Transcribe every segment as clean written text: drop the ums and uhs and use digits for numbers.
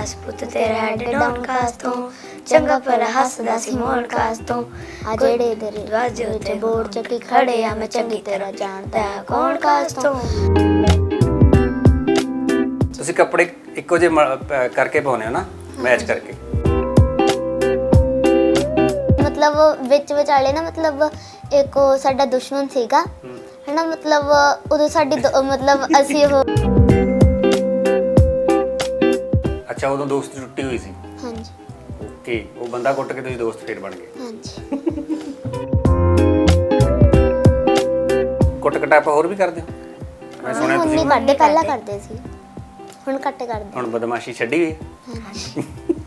ਪੁੱਤ ਤੇਰਾ head down ਕਾਸ ਤੋਂ ਚੰਗਾ ਭਲਾ ਹੱਸਦਾ ਸੀ ਮੋਹਨ ਕਾਸ ਤੋਂ ਆ ਜਿਹੜੇ ਦਰਵਾਜ਼ੇ ਉੱਤੇ ਬੋਰਡ ਚੱਕੀ ਖੜੇ ਆ ਮੈਂ ਚੰਗੀ ਤਰ੍ਹਾਂ ਜਾਣਦਾ ਕੌਣ ਕਾਸ ਤੋਂ। ਤੁਸੀਂ ਕੱਪੜੇ ਇੱਕੋ ਜਿਹੇ ਕਰਕੇ ਪਾਉਂਦੇ ਹੋ ਨਾ, ਮੈਚ ਕਰਕੇ। मतलब विच विचाले ना मतलब एक साडा दुश्मन सीगा है ना, मतलब उदों साडी मतलब असी हो। अच्छा उदों दोस्ती टुट्टी हुई सी? हां जी। ओके, वो बंदा कुट के तुसीं दोस्त फिर बन गए? हां जी। कुट कटापा होर भी करदे हो? मैं सुनिया तुसीं नहीं करदे, पहला करदे सी, हुण घट करदे। हुण बदमाशी छड्डी हुई? हां जी।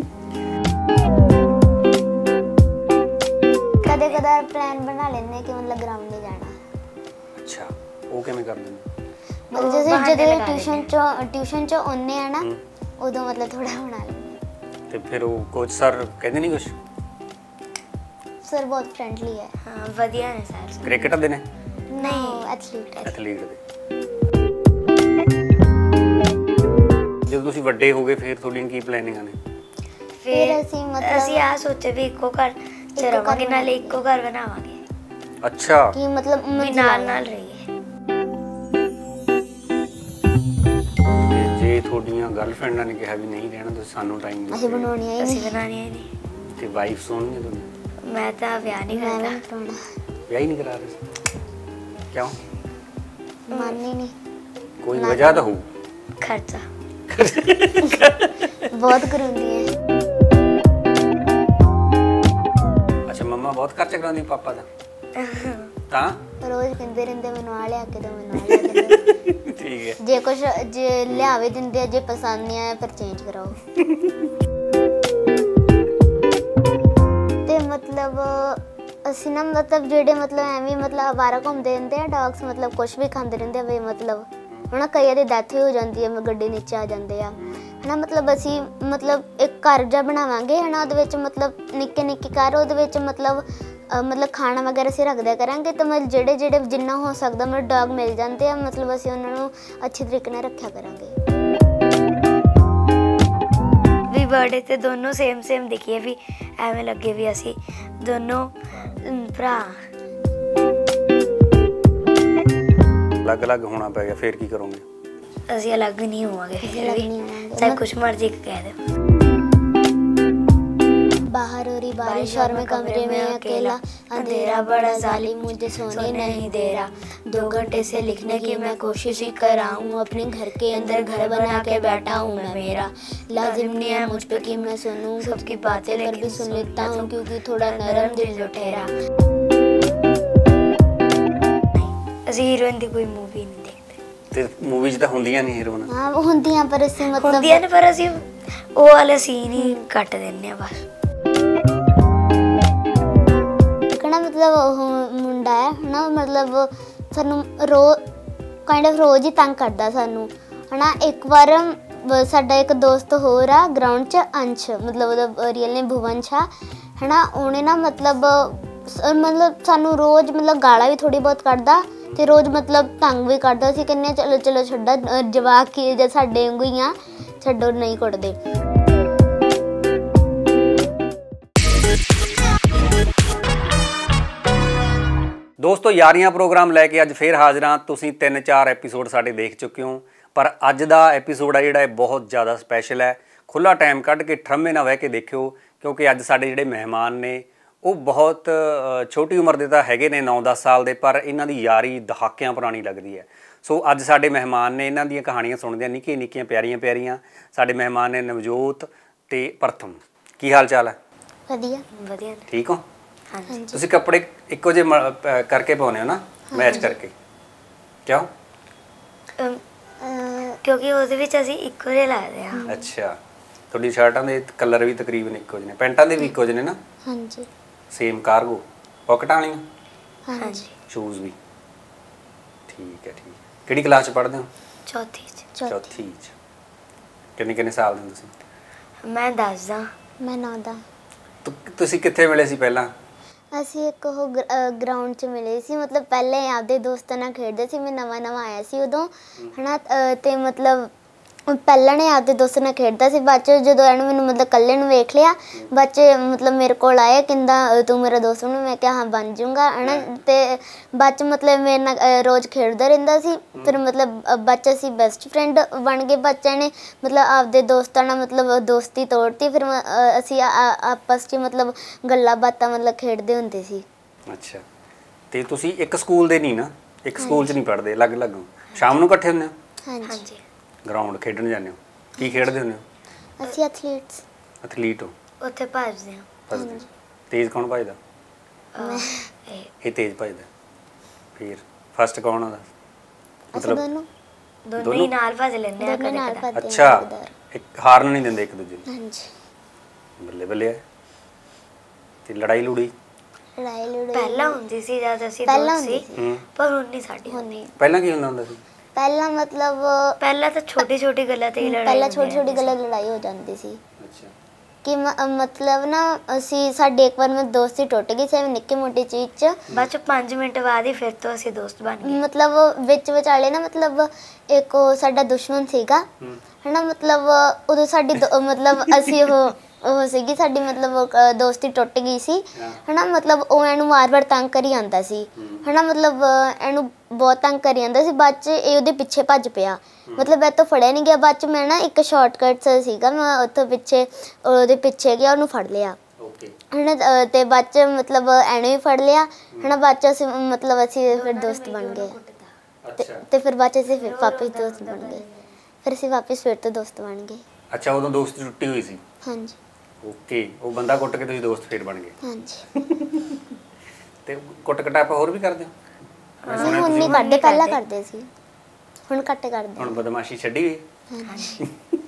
कदे कदार प्लान बना लेने कि मतलब ग्राउंड नहीं जाना। अच्छा, वो किवें करदे ने? मतलब जैसे जदों ट्यूशन चो आउने आ ना उदों मतलब थोड़ा बना लेंगे। ते फिर वो कोच सर कहंदे नहीं कुछ? सर बहुत फ्रेंडली है। हां वधिया ने सर। क्रिकेट दे ने? नहीं, एथलीट एथलीट दे। जब तुसीं वड्डे हो गए फिर थोड़ी की प्लानिंग ने? फिर ਅਸੀਂ आ सोचे भी इको घर च रवांगे नाले इको घर बनावांगे। अच्छा कि मतलब भी नाल नाल रहिए। जे थोड़ियां गर्लफ्रेंडां ने कहा भी नहीं रहना तो सानू टाइम नहीं, ਅਸੀਂ ਬਣਾਉਣੀਆਂ ਹੀ ਅਸੀਂ नहीं। बनानी है नहीं। ते वाइफ सोनी तुम मैं तो ब्याह नहीं करता। ब्याह ही नहीं करा रहे? क्यों? मन ही नहीं। कोई वजह तो हो? खर्चा बहुत करूंदी है। अच्छा मम्मा बहुत खर्चा करांदी पापा दा? ता रोज कहंदे रहंदे मैनू आ लिया के दो, मैनू आ लिया के दो। ठीक है। जे कुछ जे लियावे दिंदे जे पसंद नहीं आया फिर चेंज कराओ। ते मतलब ਅਸੀਂ ਨਾ मतलब ਜਿਹੜੇ मतलब ਐਵੇਂ मतलब ਆਵਾਰਾ ਘੁੰਮਦੇ ਰਹਿੰਦੇ ਆ ਡੌਗਸ, मतलब ਕੁਝ ਵੀ ਖਾਂਦੇ ਰਹਿੰਦੇ ਆ ਵੀ मतलब ਹਨਾ, ਕਈਆਂ ਦੀ ਡੈਥ ਹੋ ਜਾਂਦੀ ਹੈ, ਗੱਡੀ ਨੀਚੇ ਆ ਜਾਂਦੇ ਆ ਹਨਾ। मतलब ਅਸੀਂ मतलब ਇੱਕ ਘਰ ਜਿਹਾ ਬਣਾਵਾਂਗੇ ਹਨਾ, ਉਹਦੇ ਵਿੱਚ मतलब ਨਿੱਕੇ ਨਿੱਕੇ ਘਰ, ਉਹਦੇ ਵਿੱਚ मतलब मतलब ਖਾਣਾ ਵਗੈਰਾ ਅਸੀਂ ਰੱਖਦਿਆ ਕਰਾਂਗੇ। ਤਾਂ ਮਤਲਬ ਜਿਹੜੇ ਜਿਹੜੇ ਜਿੰਨਾ ਹੋ ਸਕਦਾ ਮਤਲਬ ਡੌਗ ਮਿਲ ਜਾਂਦੇ ਆ, मतलब ਅਸੀਂ ਉਹਨਾਂ ਨੂੰ ਅੱਛੇ ਤਰੀਕੇ ਨਾਲ ਰੱਖਿਆ ਕਰਾਂਗੇ। ਵੀ ਬਰਥਡੇ ਤੇ ਦੋਨੋਂ ਸੇਮ ਦਿਖੀਏ ਵੀ ਐਵੇਂ ਲੱਗੇ ਵੀ ਅਸੀਂ ਦੋਨੋਂ ਭਰਾ। अलग अलग होना पै गया फिर की करोगे? ਅਸੀਂ ਅਲੱਗ ਨਹੀਂ ਹੋਵਾਂਗੇ ਫਿਰ ਵੀ, ਚਾਹੇ ਕੁਛ ਮਰਜ਼ੀ ਕਹਿ ਦੇ। बाहर हो रही बारिश और मैं कमरे में अकेला, अंधेरा बड़ा जालिम मुझे सोने नहीं दे रहा। 2 घंटे से लिखने की मैं कोशिश ही कर रहा हूँ, अपने घर के अंदर घर बना के बैठा हूँ मैं। मेरा लाजिम नहीं है मुझ पे कि मैं सुनूँ सबकी बातें, पर भी सुन लेता हूँ क्योंकि थोड़ा नरम दिल जो ठहरा। ਅਸੀਂ ਹੀਰੋਇਨ ਦੀ ਕੋਈ ਮੂਵੀ ਨਹੀਂ ਦੇਖਦੇ। ਤੇ ਮੂਵੀ 'ਚ ਤਾਂ ਹੁੰਦੀਆਂ ਨਹੀਂ ਹੀਰੋਇਨ? हाँ वो ਹੁੰਦੀਆਂ ਪਰ ਅਸੀਂ मतलब ਹੁੰਦੀਆਂ ਨੇ ਪਰ ਅਸੀਂ ਉਹ ਵਾਲੇ ਸੀਨ ਹੀ ਕੱਟ ਦਿੰਦੇ ਆ ਬਸ। कहना मतलब मुंडा है ना, मतलब सानू काइंड ऑफ रोज ही तंग करदा सानू है ना। एक बार साडा एक दोस्त होर आ ग्राउंड च अंश, मतलब ओदा रियल नेम भुवन छा है ना। उन्हें ना मतलब सानू रोज मतलब गाला भी थोड़ी बहुत कढ़दा ते रोज मतलब तंग भी करदा। असीं कहने चलो चलो छड्डा जवाक की जे साडे वांगू ही आ, छड्डो नहीं कुटदे। ਦੋਸਤੋ ਯਾਰੀਆਂ ਪ੍ਰੋਗਰਾਮ ਲੈ ਕੇ ਅੱਜ ਫੇਰ ਹਾਜ਼ਰ ਹਾਂ। ਤੁਸੀਂ 3-4 ਐਪੀਸੋਡ ਸਾਡੇ ਦੇਖ ਚੁੱਕੇ ਹੋ, ਪਰ ਅੱਜ ਦਾ ਐਪੀਸੋਡ ਆ ਜਿਹੜਾ ਇਹ ਬਹੁਤ ਜ਼ਿਆਦਾ ਸਪੈਸ਼ਲ ਹੈ। ਖੁੱਲ੍ਹਾ ਟਾਈਮ ਕੱਢ ਕੇ ਠਰਮੇ ਨਾਲ ਬਹਿ ਕੇ ਦੇਖਿਓ, ਕਿਉਂਕਿ ਅੱਜ ਸਾਡੇ ਜਿਹੜੇ ਮਹਿਮਾਨ ਨੇ ਉਹ ਬਹੁਤ ਛੋਟੀ ਉਮਰ ਦੇ ਤਾਂ ਹੈਗੇ ਨੇ 9-10 ਸਾਲ ਦੇ, ਪਰ ਇਹਨਾਂ ਦੀ ਯਾਰੀ ਦਹਾਕਿਆਂ ਪੁਰਾਣੀ ਲੱਗਦੀ ਹੈ। ਸੋ ਅੱਜ ਸਾਡੇ ਮਹਿਮਾਨ ਨੇ, ਇਹਨਾਂ ਦੀਆਂ ਕਹਾਣੀਆਂ ਸੁਣਦੇ ਹਾਂ, ਨਿੱਕੀਆਂ ਨਿੱਕੀਆਂ ਪਿਆਰੀਆਂ ਪਿਆਰੀਆਂ। ਸਾਡੇ ਮਹਿਮਾਨ ਨੇ ਨਵਜੋਤ ਤੇ ਪ੍ਰਥਮ। ਕੀ ਹਾਲ ਚਾਲ ਹੈ? ਵਧੀਆ ਵਧੀਆ। ਠੀਕ ਹੋ? ਹਾਂਜੀ। ਤੁਸੀਂ ਕੱਪੜੇ ਇੱਕੋ ਜਿਹੇ ਕਰਕੇ ਪਾਉਂਦੇ ਹੋ ਨਾ, ਮੈਚ ਕਰਕੇ? ਕਿਉਂ? ਕਿਉਂਕਿ ਉਹਦੇ ਵਿੱਚ ਅਸੀਂ ਇੱਕੋ ਜਿਹੇ ਲੱਗਦੇ ਹਾਂ। ਅੱਛਾ, ਤੁਹਾਡੀ ਸ਼ਰਟਾਂ ਦੇ ਕਲਰ ਵੀ ਤਕਰੀਬਨ ਇੱਕੋ ਜਿਹੇ ਨੇ, ਪੈਂਟਾਂ ਦੇ ਵੀ ਇੱਕੋ ਜਿਹੇ ਨੇ ਨਾ? ਹਾਂਜੀ। ਸੇਮ ਕਾਰਗੋ ਪਾਕਟਾਂ ਵਾਲੀਆਂ? ਹਾਂਜੀ। ਸ਼ੂਜ਼ ਵੀ? ਠੀਕ ਹੈ ਠੀਕ। ਕਿਹੜੀ ਕਲਾਸ 'ਚ ਪੜ੍ਹਦੇ ਹੋ? ਚੌਥੀ ਚ। ਚੌਥੀ 'ਚ। ਕਿੰਨੇ ਸਾਲ ਦੇ ਤੁਸੀਂ? ਮੈਂ ਦੱਸਦਾ। ਮੈਂ 9 ਦਾ। ਤੁਸੀਂ ਕਿੱਥੇ ਮਿਲੇ ਸੀ ਪਹਿਲਾਂ? ਅਸੀਂ ਇੱਕ ਉਹ ਗਰਾਊਂਡ 'ਚ ਮਿਲੇ ਸੀ, मतलब ਪਹਿਲੇ ਆਪਦੇ ਦੋਸਤਾਂ ਨਾਲ ਖੇਡਦੇ ਸੀ। ਮੈਂ ਨਵਾਂ ਆਇਆ ਸੀ ਉਦੋਂ ਹੈ ਨਾ, ਤੇ मतलब ਪਹਿਲਾਂ ਨੇ ਆਪਦੇ ਦੋਸਤ ਨਾਲ ਖੇਡਦਾ ਸੀ, ਬਾਅਦ 'ਚ ਜਦੋਂ ਇਹਨੇ ਮੈਨੂੰ ਮਤਲਬ ਇਕੱਲੇ ਨੂੰ ਵੇਖ ਲਿਆ, ਬਾਅਦ 'ਚ ਮਤਲਬ ਮੇਰੇ ਕੋਲ ਆਇਆ, ਕਹਿੰਦਾ ਤੂੰ ਮੇਰਾ ਦੋਸਤ ਬਣ। ਮੈਂ ਕਿਹਾ ਹਾਂ ਬਣ ਜਾਊਂਗਾ ਹੈ ਨਾ। ਅਤੇ ਬਾਅਦ 'ਚ ਮਤਲਬ ਮੇਰੇ ਨਾਲ ਰੋਜ਼ ਖੇਡਦਾ ਰਹਿੰਦਾ ਸੀ। ਫਿਰ ਮਤਲਬ ਬਾਅਦ 'ਚ ਅਸੀਂ ਬੈਸਟ ਫਰੈਂਡ ਬਣ ਗਏ। ਬੱਚਿਆਂ ਨੇ ਮਤਲਬ ਆਪਦੇ ਦੋਸਤਾਂ ਨਾਲ ਮਤਲਬ ਦੋਸਤੀ ਤੋੜਤੀ। ਫਿਰ ਅਸੀਂ ਆਪਸ 'ਚ ਮਤਲਬ ਗੱਲਾਂ ਬਾਤਾਂ ਮਤਲਬ ਖੇਡਦੇ ਹੁੰਦੇ ਸੀ। ਅੱਛਾ, ਤੇ ਤੁਸੀਂ ਇੱਕ ਸਕੂਲ ਦੇ ਨਹੀਂ ਨਾ, ਇੱਕ ਸਕੂਲ 'ਚ ਨਹੀਂ ਪੜ੍ਹਦੇ, ਅਲੱਗ-ਅਲੱਗ ਹੋ? ਸ਼ਾਮ ਨੂੰ ਇਕੱਠੇ ਹੁੰਦੇ ਹੋ? ਹਾਂਜੀ। ਗਰਾਊਂਡ ਖੇਡਣ ਜਾਂਦੇ ਹੋ? ਕੀ ਖੇਡਦੇ ਹੁੰਦੇ ਹੋ? ਅਸੀਂ ਐਥਲੀਟ ਹੋ? ਉੱਥੇ ਭੱਜਦੇ ਹਾਂ। ਭੱਜਦੇ? ਤੇਜ਼ ਕੌਣ ਭੱਜਦਾ? ਇਹ ਇਹ ਤੇਜ਼ ਭੱਜਦਾ। ਫਿਰ ਫਸਟ ਕੌਣ ਆਉਂਦਾ? ਅਸੀਂ ਦੋਨੋਂ ਹੀ ਨਾਲ ਭੱਜ ਲੈਂਦੇ ਆ ਦੋਨੋਂ ਨਾਲ ਕਦੇ। ਭੱਜਦੇ ਅੱਛਾ, ਹਾਂ। ਇੱਕ ਹਾਰਨ ਨਹੀਂ ਦਿੰਦੇ ਇੱਕ ਦੂਜੇ ਨੂੰ? ਹਾਂਜੀ। ਬੱਲੇ ਬੱਲੇ ਹੈ। ਤੇ ਲੜਾਈ ਲੂੜੀ? ਲੜਾਈ ਪਹਿਲਾਂ ਹੁੰਦੀ ਸੀ ਜਦ ਅਸੀਂ ਪਹਿਲਾਂ ਦੋਸਤ ਹੁੰਦੀ ਸੀ, ਪਰ ਹੁਣ ਨਹੀਂ ਸਾਡੀ ਹੁੰਦੀ। ਪਹਿਲਾਂ ਕੀ ਹੁੰਦਾ ਸੀ? ਪਹਿਲਾਂ ਮਤਲਬ ਪਹਿਲਾਂ ਤਾਂ ਛੋਟੀ ਛੋਟੀ ਗੱਲਾਂ ਤੇ ਹੀ ਲੜਾਈ ਪਹਿਲਾਂ ਹੁੰਦੀ ਛੋਟੀ ਛੋਟੀ ਰਹਿੰਦੀ ਗੱਲਾਂ ਸੀ। ਲੜਾਈ ਹੋ ਜਾਂਦੀ ਸੀ ਅੱਛਾ। ਕਿ ਮਤਲਬ ਨਾ ਅਸੀਂ ਸਾਡੇ ਇੱਕ ਵਾਰ ਮੇਰੀ ਦੋਸਤੀ ਟੁੱਟ ਗਈ ਸੀ ਨਿੱਕੀ ਮੋਟੀ ਚੀਜ਼ 'ਚ। ਬਾਅਦ 'ਚ 5 ਮਿੰਟ ਬਾਅਦ ਹੀ ਫਿਰ ਤੋਂ ਅਸੀਂ ਦੋਸਤ ਬਣ ਗਏ। ਮਤਲਬ ਵਿੱਚ ਵਿਚਾਲੇ ਨਾ ਮਤਲਬ ਇੱਕ ਉਹ ਸਾਡਾ ਦੁਸ਼ਮਣ ਸੀਗਾ ਹੈ ਨਾ। ਮਤਲਬ ਉਦੋਂ ਸਾਡੀ ਮਤਲਬ ਅਸੀਂ ਉਹ ਸੀਗੀ ਸਾਡੀ ਮਤਲਬ ਦੋਸਤੀ ਟੁੱਟ ਗਈ ਸੀ ਹੈ ਨਾ। ਮਤਲਬ ਉਹ ਇਹਨੂੰ ਵਾਰ-ਵਾਰ ਤੰਗ ਕਰੀ ਜਾਂਦਾ ਸੀ ਹੈ ਨਾ। ਮਤਲਬ ਇਹਨੂੰ ਬਹੁਤ ਤੰਗ ਕਰੀ ਜਾਂਦਾ ਸੀ। ਬਾਅਦ 'ਚ ਇਹ ਉਹਦੇ ਪਿੱਛੇ ਭੱਜ ਪਿਆ। ਮਤਲਬ ਇਹ ਤੋਂ ਫੜਿਆ ਨਹੀਂ ਗਿਆ। ਬਾਅਦ 'ਚ ਮੈਂ ਨਾ ਇੱਕ ਸ਼ਾਰਟਕਟ ਸੀਗਾ, ਮੈਂ ਉੱਥੋਂ ਪਿੱਛੇ ਉਹਦੇ ਪਿੱਛੇ ਗਿਆ, ਉਹਨੂੰ ਫੜ ਲਿਆ ਹੈ ਨਾ। ਅਤੇ ਬਾਅਦ 'ਚ ਮਤਲਬ ਇਹਨੇ ਵੀ ਫੜ ਲਿਆ ਹੈ ਨਾ। ਬਾਅਦ 'ਚ ਅਸੀਂ ਮਤਲਬ ਅਸੀਂ ਫਿਰ ਦੋਸਤ ਬਣ ਗਏ। ਅਤੇ ਫਿਰ ਬਾਅਦ 'ਚ ਅਸੀਂ ਫਿਰ ਵਾਪਸ ਦੋਸਤ ਬਣ ਗਏ। ਫਿਰ ਅਸੀਂ ਵਾਪਸ ਫਿਰ ਤੋਂ ਦੋਸਤ ਬਣ ਗਏ। ਅੱਛਾ, ਉਦੋਂ ਦੋਸਤੀ ਟੁੱਟੀ ਹੋਈ ਸੀ? ਹਾਂਜੀ। ਓਕੇ, ਉਹ ਬੰਦਾ ਕੁੱਟ ਕੇ ਤੁਸੀਂ ਦੋਸਤ ਫੇਰ ਬਣ ਗਏ? ਹਾਂਜੀ। ਤੇ ਕੁੱਟ ਕਟਾਪਾ ਹੋਰ ਵੀ ਕਰਦੇ ਹੋ? ਮੈਂ ਸੁਣਿਆ ਹੁਣ ਨਹੀਂ ਕਰਦੇ, ਪਹਿਲਾਂ ਕਰਦੇ ਸੀ, ਹੁਣ ਘੱਟ ਕਰਦੇ। ਹੁਣ ਬਦਮਾਸ਼ੀ ਛੱਡੀ ਹੋਈ? ਹਾਂਜੀ।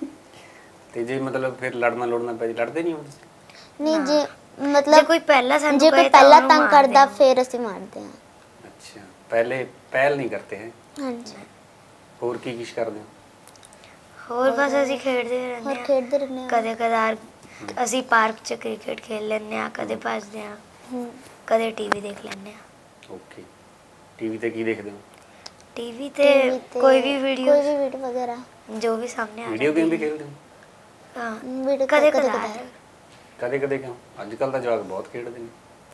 ਤੇ ਜੇ ਮਤਲਬ ਫਿਰ ਲੜਨਾ ਪੈ ਲੜਦੇ ਨਹੀਂ ਹੁੰਦੇ? ਨਹੀਂ, ਜੇ ਜੇ ਮਤਲਬ ਕੋਈ ਪਹਿਲਾਂ ਸਾਨੂੰ ਜੇ ਕੋਈ ਕਹੇ ਤਾਂ ਪਹਿਲਾਂ ਉਹਨੂੰ ਤੰਗ ਮਾਰਦੇ ਕਰਦਾ ਹਾਂ। ਫਿਰ ਅਸੀਂ ਮਾਰਦੇ ਹਾਂ। ਅੱਛਾ, ਪਹਿਲ ਨਹੀਂ ਕਰਤੇ ਹੈ? ਹਾਂਜੀ। ਹੋਰ ਕੀ ਕੁਛ ਕਰਦੇ ਹੋ? ਹੋਰ ਬਸ ਅਸੀਂ ਖੇਡਦੇ ਰਹਿੰਦੇ ਹੋਰ ਹਾਂ। ਖੇਡਦੇ ਰਹਿੰਦੇ ਹਾਂ। ਕਦੇ ਕਦਾਰ ਅਸੀਂ ਪਾਰਕ 'ਚ ਕ੍ਰਿਕਟ ਖੇਡ ਲੈਂਦੇ ਹਾਂ, ਕਦੇ ਭੱਜਦੇ ਹਾਂ, ਕਦੇ ਟੀਵੀ ਦੇਖ ਲੈਂਦੇ ਹਾਂ। ਓਕੇ, ਟੀਵੀ ਤੇ ਕੀ ਦੇਖਦੇ ਹੋ? ਟੀਵੀ ਤੇ ਕੋਈ ਵੀ ਵੀਡੀਓ ਵਗੈਰਾ ਜੋ ਵੀ ਸਾਹਮਣੇ ਆ ਵੀਡੀਓ ਗੇਮ ਵੀ ਖੇਡਦੇ ਹੋ? ਹਾਂ, ਵੀਡੀਓ ਕਦੇ ਕਦੇ ਕਦਾਰ। ਕਦੇ ਕਿਉਂ? ਅੱਜ ਕੱਲ ਤਾਂ ਜਵਾਕ ਬਹੁਤ ਖੇਡਦੇ ਨੇ।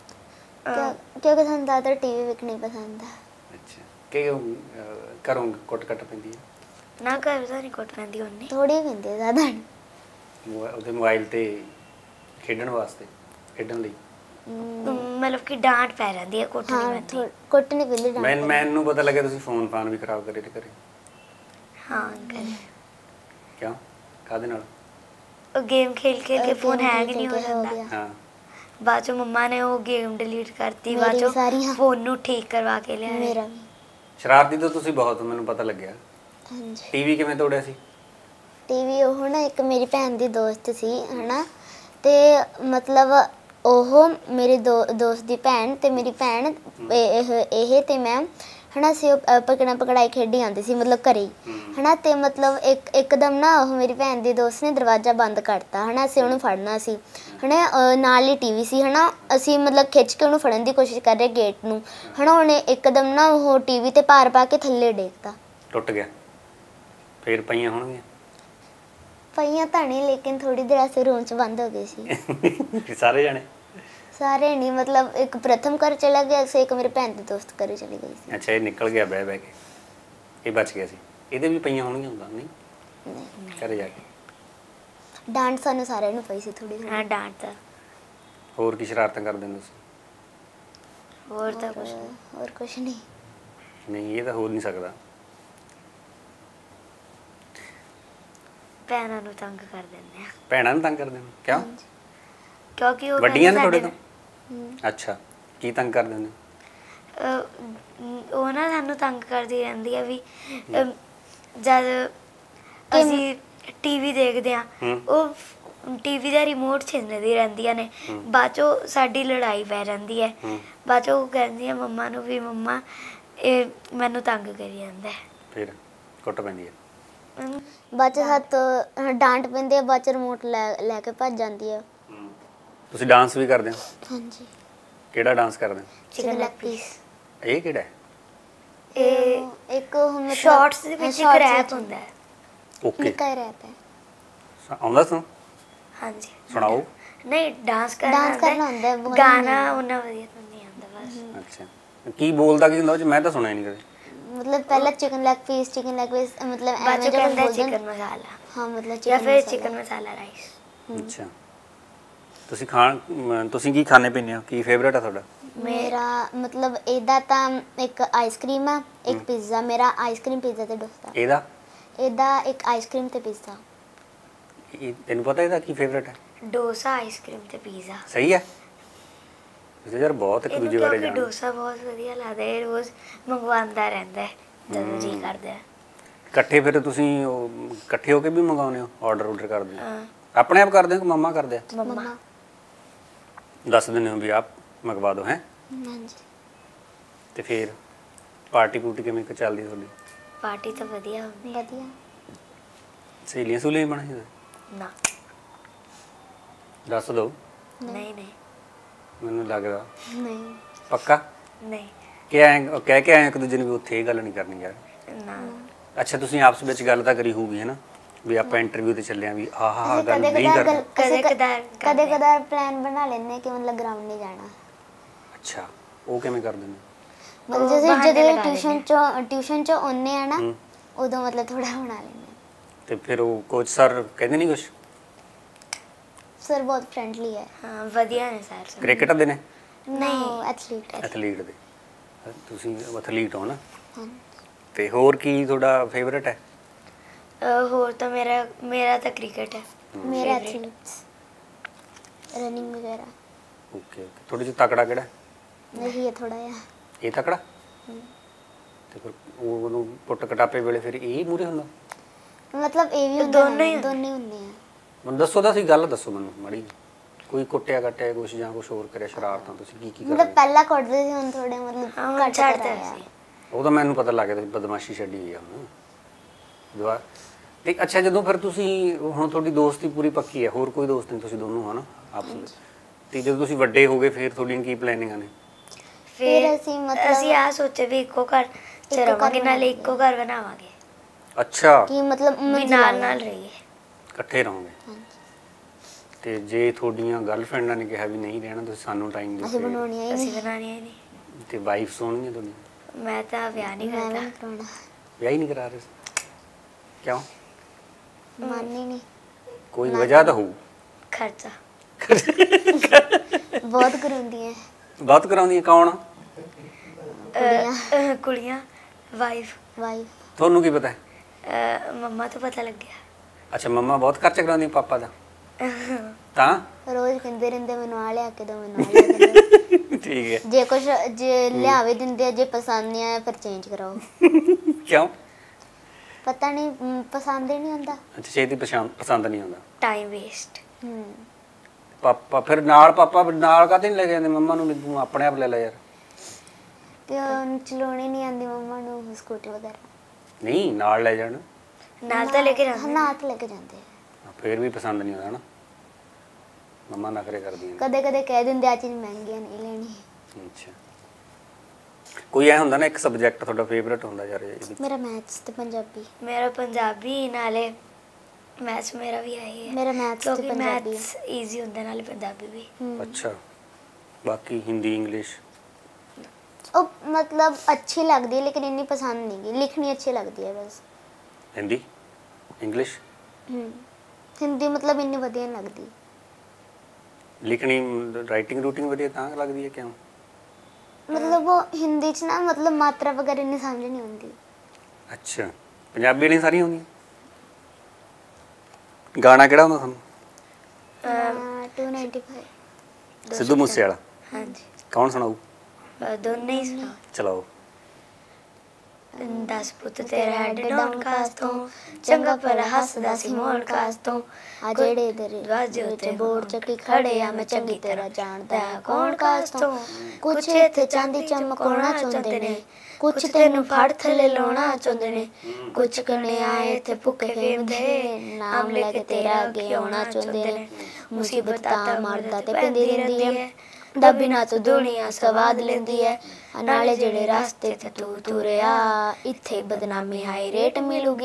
ਕਿਉਂਕਿ ਸਾਨੂੰ ਜ਼ਿਆਦਾ ਟੀਵੀ ਵੇਖਣੀ ਪਸੰਦ ਆ। ਅੱਛਾ, ਕਿ ਘਰੋਂ ਕੁੱਟ ਕੱਟ ਪੈਂਦੀ ਹੈ? ਨਾ ਘਰ ਤਾਂ ਨਹੀਂ ਕੁੱਟ ਪੈਂਦੀ ਉਹਨੇ, ਥੋੜੀ ਪੈਂਦੀ ਹੈ, ਜ਼ਿਆਦਾ ਨਹੀਂ। ਉਹਦੇ ਮੋਬਾਈਲ ਤੇ ਖੇਡਣ ਲਈ ਮਤਲਬ ਕਿ ਡਾਂਟ ਪੈ ਜਾਂਦੀ ਹੈ, ਕੁੱਟ ਨਹੀਂ ਪੈਂਦੀ। ਕੁੱਟ ਨਹੀਂ ਪੈਂਦੀ, ਡਾਂਟ। ਮੈਨੂੰ ਪਤਾ ਲੱਗਿਆ ਤੁਸੀਂ ਫੋਨ ਵੀ ਖਰਾਬ ਕਰੇ ਤੇ ਘਰੇ। ਹਾਂ ਅੰਕਲ। ਕਿਉਂ? ਕਾਹਦੇ ਨਾਲ? ਉਹ ਗੇਮ ਖੇਲ ਕੇ ਫੋਨ ਹੈਂਗ ਨਹੀਂ ਹੋ ਜਾਂਦਾ। ਹਾਂ। ਬਾਅਦ ਚੋਂ ਮੰਮਾ ਨੇ ਉਹ ਗੇਮ ਡਿਲੀਟ ਕਰਤੀ। ਬਾਅਦ ਮੇਰੀ ਚੋਂ ਸਾਰੀਆਂ ਫੋਨ ਨੂੰ ਠੀਕ ਕਰਵਾ ਕੇ ਲਿਆਏ। ਮੇਰਾ ਵੀ। ਸ਼ਰਾਰਤੀ ਤਾਂ ਤੁਸੀਂ ਬਹੁਤ, ਮੈਨੂੰ ਪਤਾ ਲੱਗਿਆ। ਹਾਂਜੀ। ਟੀਵੀ ਕਿਵੇਂ ਤੋੜਿਆ ਸੀ? ਟੀਵੀ ਉਹ ਨਾ ਇੱਕ ਮੇਰੀ ਭੈਣ ਦੀ ਦੋਸਤ ਸੀ ਹਨਾ, ਤੇ ਮਤਲਬ ਉਹ ਮੇਰੇ ਦੋਸਤ ਦੀ ਭੈਣ ਤੇ ਮੇਰੀ ਭੈਣ ਇਹ ਤੇ ਮੈਂ ਹਨਾ, ਅਸੀਂ ਪਕੜਨ ਪਕੜਾਈ ਖੇਡੀ ਜਾਂਦੀ ਸੀ ਮਤਲਬ ਘਰੇ ਹੀ ਹਨਾ। ਤੇ ਮਤਲਬ ਇੱਕਦਮ ਨਾ ਉਹ ਮੇਰੀ ਭੈਣ ਦੀ ਦੋਸਤ ਨੇ ਦਰਵਾਜ਼ਾ ਬੰਦ ਕਰਤਾ ਹਨਾ। ਅਸੀਂ ਉਹਨੂੰ ਫੜਨਾ ਸੀ ਹਨਾ, ਨਾਲ ਹੀ ਟੀਵੀ ਸੀ ਹਨਾ। ਅਸੀਂ ਮਤਲਬ ਖਿੱਚ ਕੇ ਉਹਨੂੰ ਫੜਨ ਦੀ ਕੋਸ਼ਿਸ਼ ਕਰ ਰਹੇ ਗੇਟ ਨੂੰ ਹਨਾ। ਉਹਨੇ ਇੱਕਦਮ ਨਾ ਉਹ ਟੀਵੀ ਤੇ ਭਾਰ ਪਾ ਕੇ ਥੱਲੇ ਡੇਗਤਾ, ਟੁੱਟ ਗਿਆ। ਫੇਰ ਪਈਆਂ ਹੋਣਗੀਆਂ? ਪਈਆਂ ਤਾਂ ਨਹੀਂ, ਲੇਕਿਨ ਥੋੜੀ ਦੇਰ ਅਸੀਂ ਰੂਮ 'ਚ ਬੰਦ ਹੋ ਗਏ ਸੀ। ਸਾਰੇ ਜਾਣੇ? ਸਾਰੇ ਨਹੀਂ, ਮਤਲਬ ਇੱਕ ਪ੍ਰਥਮ ਘਰ ਚਲਾ ਗਿਆ ਸੀ, ਇੱਕ ਮੇਰੇ ਭੈਣ ਦੇ ਦੋਸਤ ਘਰੇ ਚਲੀ ਗਈ ਸੀ। ਅੱਛਾ, ਇਹ ਨਿਕਲ ਗਿਆ ਬਹਿ ਕੇ, ਇਹ ਬਚ ਗਿਆ ਸੀ। ਇਹਦੇ ਵੀ ਪਈਆਂ ਹੋਣਗੀਆਂ ਹੁੰਦਾ? ਨਹੀਂ, ਘਰੇ ਜਾ ਕੇ ਡਾਂਟ ਸਾਨੂੰ ਸਾਰਿਆਂ ਨੂੰ ਪਈ ਸੀ ਥੋੜੀ। ਹਾਂ, ਡਾਂਟ ਤਾਂ। ਹੋਰ ਕੀ ਸ਼ਰਾਰਤਾਂ ਕਰਦੇ ਹੋ ਤੁਸੀਂ? ਹੋਰ ਤਾਂ ਕੁਛ ਨਹੀਂ। ਨਹੀਂ, ਇਹ ਤਾਂ ਹੋ ਨਹੀਂ ਸਕਦਾ। ਭੈਣਾਂ ਨੂੰ ਤੰਗ ਕਰ ਦਿੰਦੇ ਆ। ਭੈਣਾਂ ਨੂੰ ਤੰਗ ਕਰਦੇ ਹੋ? ਕਿਉਂ? ਕਿਉਂਕਿ ਉਹ ਵੱਡੀਆਂ ਨੇ ਤੁਹਾਡੇ ਤੋਂ? ਅੱਛਾ, ਕੀ ਤੰਗ ਕਰ ਦਿੰਦੇ? ਉਹ ਨਾ ਸਾਨੂੰ ਤੰਗ ਕਰਦੀ ਰਹਿੰਦੀ ਆ ਵੀ ਜਦ ਅਸੀਂ ਟੀਵੀ ਦੇਖਦੇ ਆ, ਉਹ ਟੀਵੀ ਦਾ ਰਿਮੋਟ ਛਿੰਨਦੀ ਰਹਿੰਦੀਆਂ ਨੇ। ਬਾਅਦ ਚੋਂ ਸਾਡੀ ਲੜਾਈ ਪੈ ਜਾਂਦੀ ਹੈ। ਬਾਅਦ ਚੋਂ ਉਹ ਕਹਿੰਦੀ ਆ ਮੰਮਾ ਨੂੰ ਵੀ ਮੰਮਾ ਇਹ ਮੈਨੂੰ ਤੰਗ ਕਰੀ ਜਾਂਦਾ। ਫਿਰ ਕੁੱਟ ਪੈਂਦੀ ਹੈ। ਬਾਅਦ ਚ ਸਾਤੋਂ ਡਾਂਟ ਪੈਂਦੀ ਹੈ, ਬਾਅਦ ਚ ਰਿਮੋਟ ਲੈ ਕੇ ਭੱਜ ਜਾਂਦੀ ਹੈ। ਤੁਸੀਂ ਡਾਂਸ ਵੀ ਕਰਦੇ ਹੋ? ਹਾਂਜੀ। ਕਿਹੜਾ ਡਾਂਸ ਕਰਦੇ ਹੋ? Chicken leg piece. ਇਹ ਕਿਹੜਾ ਹੈ? ਇਹ ਇੱਕ ਸ਼ਾਰਟਸ ਦੇ ਵਿੱਚ ਇੱਕ ਰੈਪ ਹੁੰਦਾ ਹੈ। ਓਕੇ ਨਿੱਕਾ ਹੀ ਰਹਤਾ ਹੈ। ਆਉਂਦਾ ਤੁਹਾਨੂੰ? हाँ जी ਸੁਣਾਓ। नहीं डांस Dance करना होता है, बोलना गाना नहीं। उन्ना वधिया तो नहीं आंदा बस ਅੱਛਾ ਕੀ ਬੋਲਦਾ ਕੀ ਹੁੰਦਾ ਉਹ 'ਚ? ਮੈਂ ਤਾਂ ਸੁਣਿਆ ਨਹੀਂ ਕਦੇ। मतलब पहले चिकन लेग पीस मतलब बाद ऐਵੇਂ चो जो कहंदा बोलते हैं। चिकन मसाला हाँ मतलब या चिकन फिर मसाला। चिकन मसाला राइस ਅੱਛਾ ਤੁਸੀਂ ਕੀ ਖਾਣੇ ਪੀਂਦੇ ਹੋ? ਕੀ ਫੇਵਰੇਟ ਆ ਤੁਹਾਡਾ? ਮੇਰਾ ਮਤਲਬ ਇਹਦਾ ਤਾਂ ਇੱਕ ਆਈਸਕ੍ਰੀਮ ਆ, ਇੱਕ ਪੀਜ਼ਾ। ਮੇਰਾ ਆਈਸਕ੍ਰੀਮ ਪੀਜ਼ਾ ਤੇ ਡੋਸਾ। ਇਹਦਾ ਇੱਕ ਆਈਸਕ੍ਰੀਮ ਤੇ ਪੀਜ਼ਾ। ਤੈਨੂੰ ਪਤਾ ਇਹਦਾ ਕੀ ਫੇਵਰੇਟ ਹੈ? डोसा आइसक्रीम ते पिज़्ज़ा ਸਹੀ ਹੈ। ਤੁਸੀਂ ਯਾਰ ਬਹੁਤ ਇੱਕ ਇਹਨੂੰ ਦੂਜੇ ਬਾਰੇ ਕਿਉਂਕਿ ਜਾਣਦੇ। ਡੋਸਾ ਬਹੁਤ ਵਧੀਆ ਲੱਗਦਾ ਹੈ, ਰੋਜ਼ ਮੰਗਵਾਉਂਦਾ ਰਹਿੰਦਾ ਹੈ ਜਦੋਂ ਜੀ ਕਰਦਾ ਹੈ। ਇਕੱਠੇ ਫਿਰ ਤੁਸੀਂ ਇਕੱਠੇ ਹੋ ਕੇ ਵੀ ਮੰਗਾਉਂਦੇ ਹੋ? ਆਰਡਰ ਕਰਦੇ ਹੋ? ਹਾਂ, ਆਪਣੇ ਆਪ ਕਰਦੇ ਹੋ ਕਿ ਮੰਮਾ ਕਰਦੇ ਆ? ਮੰਮਾ ਦੱਸ ਦਿੰਦੇ ਹੋ ਵੀ ਆਪ ਮੰਗਵਾ ਦਿਓ ਹੈ? ਹਾਂਜੀ। ਤੇ ਫਿਰ ਪਾਰਟੀ ਪੂਟੀ ਕਿਵੇਂ ਕੁ ਚੱਲਦੀ ਤੁਹਾਡੀ? ਪਾਰਟੀ ਤਾਂ ਵਧੀਆ ਹੁੰਦੀ ਹੈ। ਵਧੀਆ। ਸਹੇਲੀਆਂ ਸਹੂਲੀਆਂ ਬਣਾਈਆਂ? ਨਾ ਦੱਸ ਦਿਓ। ਨਹੀਂ ਨਹੀਂ ਮੈਨੂੰ ਲੱਗਦਾ ਨਹੀਂ ਪੱਕਾ ਨਹੀਂ ਕਹਿ ਕੇ ਆਏ ਇੱਕ ਦੂਜੇ ਨੂੰ ਵੀ ਉੱਥੇ ਇਹ ਗੱਲ ਨਹੀਂ ਕਰਨੀ ਯਾਰ। ਨਾ ਅੱਛਾ ਤੁਸੀਂ ਆਪਸ ਵਿੱਚ ਗੱਲ ਤਾਂ ਕਰੀ ਹੋਊਗੀ ਹੈ ਨਾ ਵੀ ਆਪਾਂ ਇੰਟਰਵਿਊ ਤੇ ਚੱਲੇ ਆਂ ਵੀ ਆਹ ਗੱਲ ਨਹੀਂ ਕਰਨੀ। ਕਦੇ ਕਦਾਰ ਪਲਾਨ ਬਣਾ ਲੈਂਦੇ ਹਾਂ ਕਿ ਮਤਲਬ ਗਰਾਊਂਡ ਨਹੀਂ ਜਾਣਾ। ਅੱਛਾ ਉਹ ਕਿਵੇਂ ਕਰਦੇ ਨੇ? ਮਤਲਬ ਜਦੋਂ ਟਿਊਸ਼ਨ ਚੋਂ ਆਉਂਦੇ ਆ ਨਾ ਉਦੋਂ ਮਤਲਬ ਥੋੜਾ ਬਣਾ ਲੈਂਦੇ ਹਾਂ। ਤੇ ਫਿਰ ਉਹ ਕੋਚ ਸਰ ਕਹਿੰਦੇ ਨਹੀਂ ਕੁਛ? ਸਰ ਬਹੁਤ ਫ੍ਰੈਂਡਲੀ ਹੈ। ਹਾਂ ਵਧੀਆ ਨੇ ਸਰ। ਕ੍ਰਿਕਟ ਦੇ ਨੇ? ਨਹੀਂ ਐਥਲੀਟ। ਐਥਲੀਟ ਦੇ? ਤੁਸੀਂ ਐਥਲੀਟ ਹੋ ਨਾ? ਹਾਂ। ਤੇ ਹੋਰ ਕੀ ਤੁਹਾਡਾ ਫੇਵਰੇਟ ਹੈ? ਹੋਰ ਤਾਂ ਮੇਰਾ ਤਾਂ ਕ੍ਰਿਕਟ ਹੈ। ਮੇਰੇ ਐਥਲੀਟਸ ਰਨਿੰਗ ਵਗੈਰਾ। ਓਕੇ ਓਕੇ ਤੁਹਾਡੇ ਚ ਤਕੜਾ ਕਿਹੜਾ? ਨਹੀਂ ਹੈ ਥੋੜਾ ਜਿਹਾ। ਇਹ ਤਕੜਾ? ਤੇ ਫਿਰ ਉਹਨੂੰ ਪੁੱਟ ਕਟਾਪੇ ਵੇਲੇ ਫਿਰ ਇਹ ਮੂਰੇ ਹੁੰਦਾ? ਮਤਲਬ ਇਹ ਵੀ ਹੁੰਦਾ ਦੋਨੇ ਹੁੰਦੇ ਆ। ਮੈਨੂੰ ਦੱਸੋ ਤਾਂ, ਅਸੀਂ ਗੱਲ ਦੱਸੋ ਮੈਨੂੰ ਮਾੜੀ। ਕੋਈ ਕੁੱਟਿਆ ਕੱਟਿਆ ਕੁਛ ਜਾਂ ਕੁਛ ਹੋਰ ਕਰਿਆ ਸ਼ਰਾਰਤਾਂ ਤੁਸੀਂ ਕੀ ਮਤਲਬ ਕਰਦੇ? ਪਹਿਲਾਂ ਕੁੱਟਦੇ ਸੀ, ਹੁਣ ਥੋੜੇ ਮਤਲਬ ਘੱਟ ਛੱਡਦੇ ਕਰਾਇਆ। ਸੀ। ਉਹ ਤਾਂ ਮੈਨੂੰ ਪਤਾ ਲੱਗ ਗਿਆ ਤੁਸੀਂ ਬਦਮਾਸ਼ੀ ਛੱਡੀ ਹੋਈ ਆ ਹੁਣ ਦੁਆ। ਤੇ ਅੱਛਾ ਜਦੋਂ ਫਿਰ ਤੁਸੀਂ ਹੁਣ ਤੁਹਾਡੀ ਦੋਸਤੀ ਪੂਰੀ ਪੱਕੀ ਹੈ, ਹੋਰ ਕੋਈ ਦੋਸਤ ਨਹੀਂ, ਤੁਸੀਂ ਦੋਨੋਂ ਹਨਾ ਆਪਸ ਵਿੱਚ? ਤੇ ਜਦੋਂ ਤੁਸੀਂ ਵੱਡੇ ਹੋ ਗਏ ਫਿਰ ਤੁਹਾਡੀਆਂ ਕੀ ਪਲੈਨਿੰਗਾਂ ਨੇ? ਫਿਰ ਅਸੀਂ ਅਸੀਂ ਆ ਸੋਚਿਆ ਵੀ ਇੱਕੋ ਘਰ ਚ ਰਵਾਂਗੇ, ਨਾਲੇ ਇੱਕੋ ਘਰ ਬਣਾਵਾਂਗੇ ਅੱਛਾ ਕਿ ਮਤਲਬ ਵੀ ਨਾਲ ਨਾਲ ਰਹੀਏ। ਇਕੱਠੇ ਰਹੋਗੇ? ਤੇ ਜੇ ਤੁਹਾਡੀਆਂ ਗਰਲਫ੍ਰੈਂਡਾਂ ਨੇ ਕਿਹਾ ਵੀ ਨਹੀਂ ਰਹਿਣਾ ਤੁਸੀਂ ਸਾਨੂੰ ਟਾਈਮ ਅਸੀਂ ਦਿਓ ਬਣਾਉਣੀਆਂ ਹੀ ਅਸੀਂ ਨਹੀਂ। ਬਣਾਉਣੀਆਂ ਹੀ ਨਹੀਂ। ਤੇ ਵਾਈਫ ਸੋਹਣੀਆਂ ਤੁਹਾਡੀਆਂ? ਮੈਂ ਤਾਂ ਵਿਆਹ ਨਹੀਂ ਮੈਂ ਕਰਦਾ। ਨਹੀਂ ਕਰਾਉਣਾ। ਵਿਆਹ ਹੀ ਨਹੀਂ ਕਰਾ ਰਹੇ? ਕਿਉਂ? ਮਨ ਹੀ ਨਹੀਂ। ਕੋਈ ਵਜ੍ਹਾ ਤਾਂ ਹੋਊ? ਖਰਚਾ ਬਹੁਤ ਕਰਾਉਂਦੀਆਂ ਬਹੁਤ ਕਰਾਉਂਦੀਆਂ? ਕੌਣ? ਕੁੜੀਆਂ ਵਾਈਫ ਵਾਈਫ। ਤੁਹਾਨੂੰ ਕੀ ਪਤਾ ਹੈ? ਮੰਮਾ ਤੋਂ ਪਤਾ ਲੱਗਿਆ। ਅੱਛਾ ਮੰਮਾ ਬਹੁਤ ਖਰਚਾ ਕਰਾਉਂਦੀ ਪਾਪਾ ਦਾ? ਤਾਂ ਰੋਜ਼ ਕਹਿੰਦੇ ਰਹਿੰਦੇ ਮੈਨੂੰ ਆ ਲਿਆ ਕੇ ਦੋ, ਮੈਨੂੰ ਆ ਲਿਆ ਕੇ ਦੋ। ਠੀਕ ਹੈ। ਜੇ ਲਿਆਵੇ ਦਿੰਦੇ ਆ, ਜੇ ਪਸੰਦ ਨਹੀਂ ਆਇਆ ਫਿਰ ਚੇਂਜ ਕਰਾਓ। ਕਿਉਂ? ਪਤਾ ਨਹੀਂ, ਪਸੰਦ ਹੀ ਨਹੀਂ ਆਉਂਦਾ। ਅੱਛਾ ਛੇਤੀ ਪਸੰਦ ਨਹੀਂ ਆਉਂਦਾ? Time waste. ਪਾਪਾ ਫਿਰ ਨਾਲ ਕਾਹਤੇ ਨਹੀਂ ਲੈ ਕੇ ਜਾਂਦੇ ਮੰਮਾ ਨੂੰ ਵੀ ਤੂੰ ਆਪਣੇ ਆਪ ਲੈ ਲੈ ਯਾਰ? ਕਿ ਚਲਾਉਣੀ ਨਹੀਂ ਆਉਂਦੀ ਮੰਮਾ ਨੂੰ ਸਕੂਟੀ ਵਗੈਰਾ। ਨਹੀਂ ਨਾਲ ਲੈ ਜਾਣ। ਨਾਲ ਤਾਂ ਲੈ ਕੇ ਜਾਂਦੇ। ਨਾਲ ਤਾਂ ਲੈ ਕੇ ਜਾਂਦੇ ਆ। ਫਿਰ ਵੀ ਪਸੰਦ ਨਹੀਂ ਆਉਂਦਾ ਨਾ? ਮੰਮਾ ਨਖਰੇ ਕਰਦੀਆਂ? ਕਦੇ ਕਦੇ ਕਹਿ ਦਿੰਦੇ ਆ ਚੀਜ਼ ਮਹਿੰਗੀ ਆ, ਨਹੀਂ ਲੈਣੀ। ਅੱਛਾ ਕੋਈ ਐ ਹੁੰਦਾ ਨਾ ਇੱਕ ਸਬਜੈਕਟ ਤੁਹਾਡਾ ਫੇਵਰਿਟ ਹੁੰਦਾ ਯਾਰ ਇਹਦੇ ਵਿੱਚ? ਮੇਰਾ ਮੈਥਸ ਤੇ ਪੰਜਾਬੀ। ਮੇਰਾ ਪੰਜਾਬੀ, ਨਾਲੇ ਮੈਥਸ ਮੇਰਾ ਵੀ ਆਈ ਹੈ। ਮੇਰਾ ਮੈਥਸ ਤੇ ਕਿਉਂਕਿ ਪੰਜਾਬੀ ਮੈਥਸ ਈਜ਼ੀ ਹੁੰਦਾ, ਨਾਲੇ ਪੰਜਾਬੀ ਵੀ। ਅੱਛਾ ਬਾਕੀ ਹਿੰਦੀ ਇੰਗਲਿਸ਼? ਉਹ ਮਤਲਬ ਅੱਛੀ ਲੱਗਦੀ ਹੈ ਲੇਕਿਨ ਇੰਨੀ ਪਸੰਦ ਨਹੀਂ ਗੀ। ਲਿਖਣੀ ਅੱਛੀ ਲੱਗਦੀ ਹੈ ਬਸ। ਹਿੰਦੀ ਇੰਗਲਿਸ਼? ਹਿੰਦੀ ਮਤਲਬ ਇੰਨੀ ਵਧੀਆ ਨਹੀਂ ਲੱਗਦੀ। ਲਿਖਣੀ ਰਾਈਟਿੰਗ ਰੂਟਿੰਗ ਵਧੀਆ ਤਾਂ ਲੱਗਦੀ ਹੈ? ਕਿਉਂ? ਮਤਲਬ ਉਹ ਹਿੰਦੀ ਚ ਨਾ ਮਤਲਬ ਮਾਤਰਾ ਵਗੈਰਾ ਇੰਨੀ ਸਮਝ ਨਹੀਂ ਆਉਂਦੀ। ਅੱਛਾ ਪੰਜਾਬੀ ਨਹੀਂ ਸਾਰੀਆਂ ਹੁੰਦੀਆਂ? ਗਾਣਾ ਕਿਹੜਾ ਹੁੰਦਾ ਤੁਹਾਨੂੰ? 295 ਸਿੱਧੂ ਮੂਸੇ ਵਾਲਾ? ਹਾਂਜੀ ਕੌਣ ਸੁਣਾਊ? ਦੋਨੇ ਹੀ ਸੁਣਾਓ। ਚਲਾਓ। 10 ਪੁੱਤ ਤੇਰਾ ਹੈਡ ਡਾਊਨ ਕਾਸ ਤੋਂ, ਚੰਗਾ ਭਲਾ ਹੱਸਦਾ ਸੀ ਮੋੜ ਕਾਸ ਤੋਂ। ਆ ਜਿਹੜੇ ਦਰਵਾਜ਼ੇ ਉੱਤੇ ਬੋਰਡ ਚੱਕੀ ਖੜੇ ਆ, ਮੈਂ ਚੰਗੀ ਤਰ੍ਹਾਂ ਜਾਣਦਾ ਕੌਣ ਕਾਸ ਤੋਂ। ਕੁਛ ਇੱਥੇ ਚਾਂਦੀ ਚਮਕਾਉਣਾ ਚਾਹੁੰਦੇ ਨੇ, ਕੁਛ ਤੈਨੂੰ ਫੜ ਥੱਲੇ ਲਾਉਣਾ ਚਾਹੁੰਦੇ ਨੇ, ਕੁਛ ਕਨੇ ਆਏ ਇੱਥੇ ਭੁੱਖੇ ਫੇਮਦੇ, ਨਾਮ ਲੈ ਕੇ ਤੇਰਾ ਅੱਗੇ ਆਉਣਾ ਚਾਹੁੰਦੇ ਨੇ। ਮੁਸੀਬਤਾਂ ਮਾਰਦਾ ਤੇ ਪੈਂਦੀ ਰਹਿੰਦੀ ਹੈ, ਦੱਬੀ ਨਾ ਤੂੰ ਦੁਨੀਆ ਸਵਾਦ ਲੈਂਦੀ ਹੈ। ਨਾਲੇ ਜਿਹੜੇ ਰਸਤੇ ਤੇ ਤੂੰ ਤੁਰਿਆ, ਇੱਥੇ ਬਦਨਾਮੀ ਹਾਈ ਰੇਟ ਮਿਲੂਗੀ।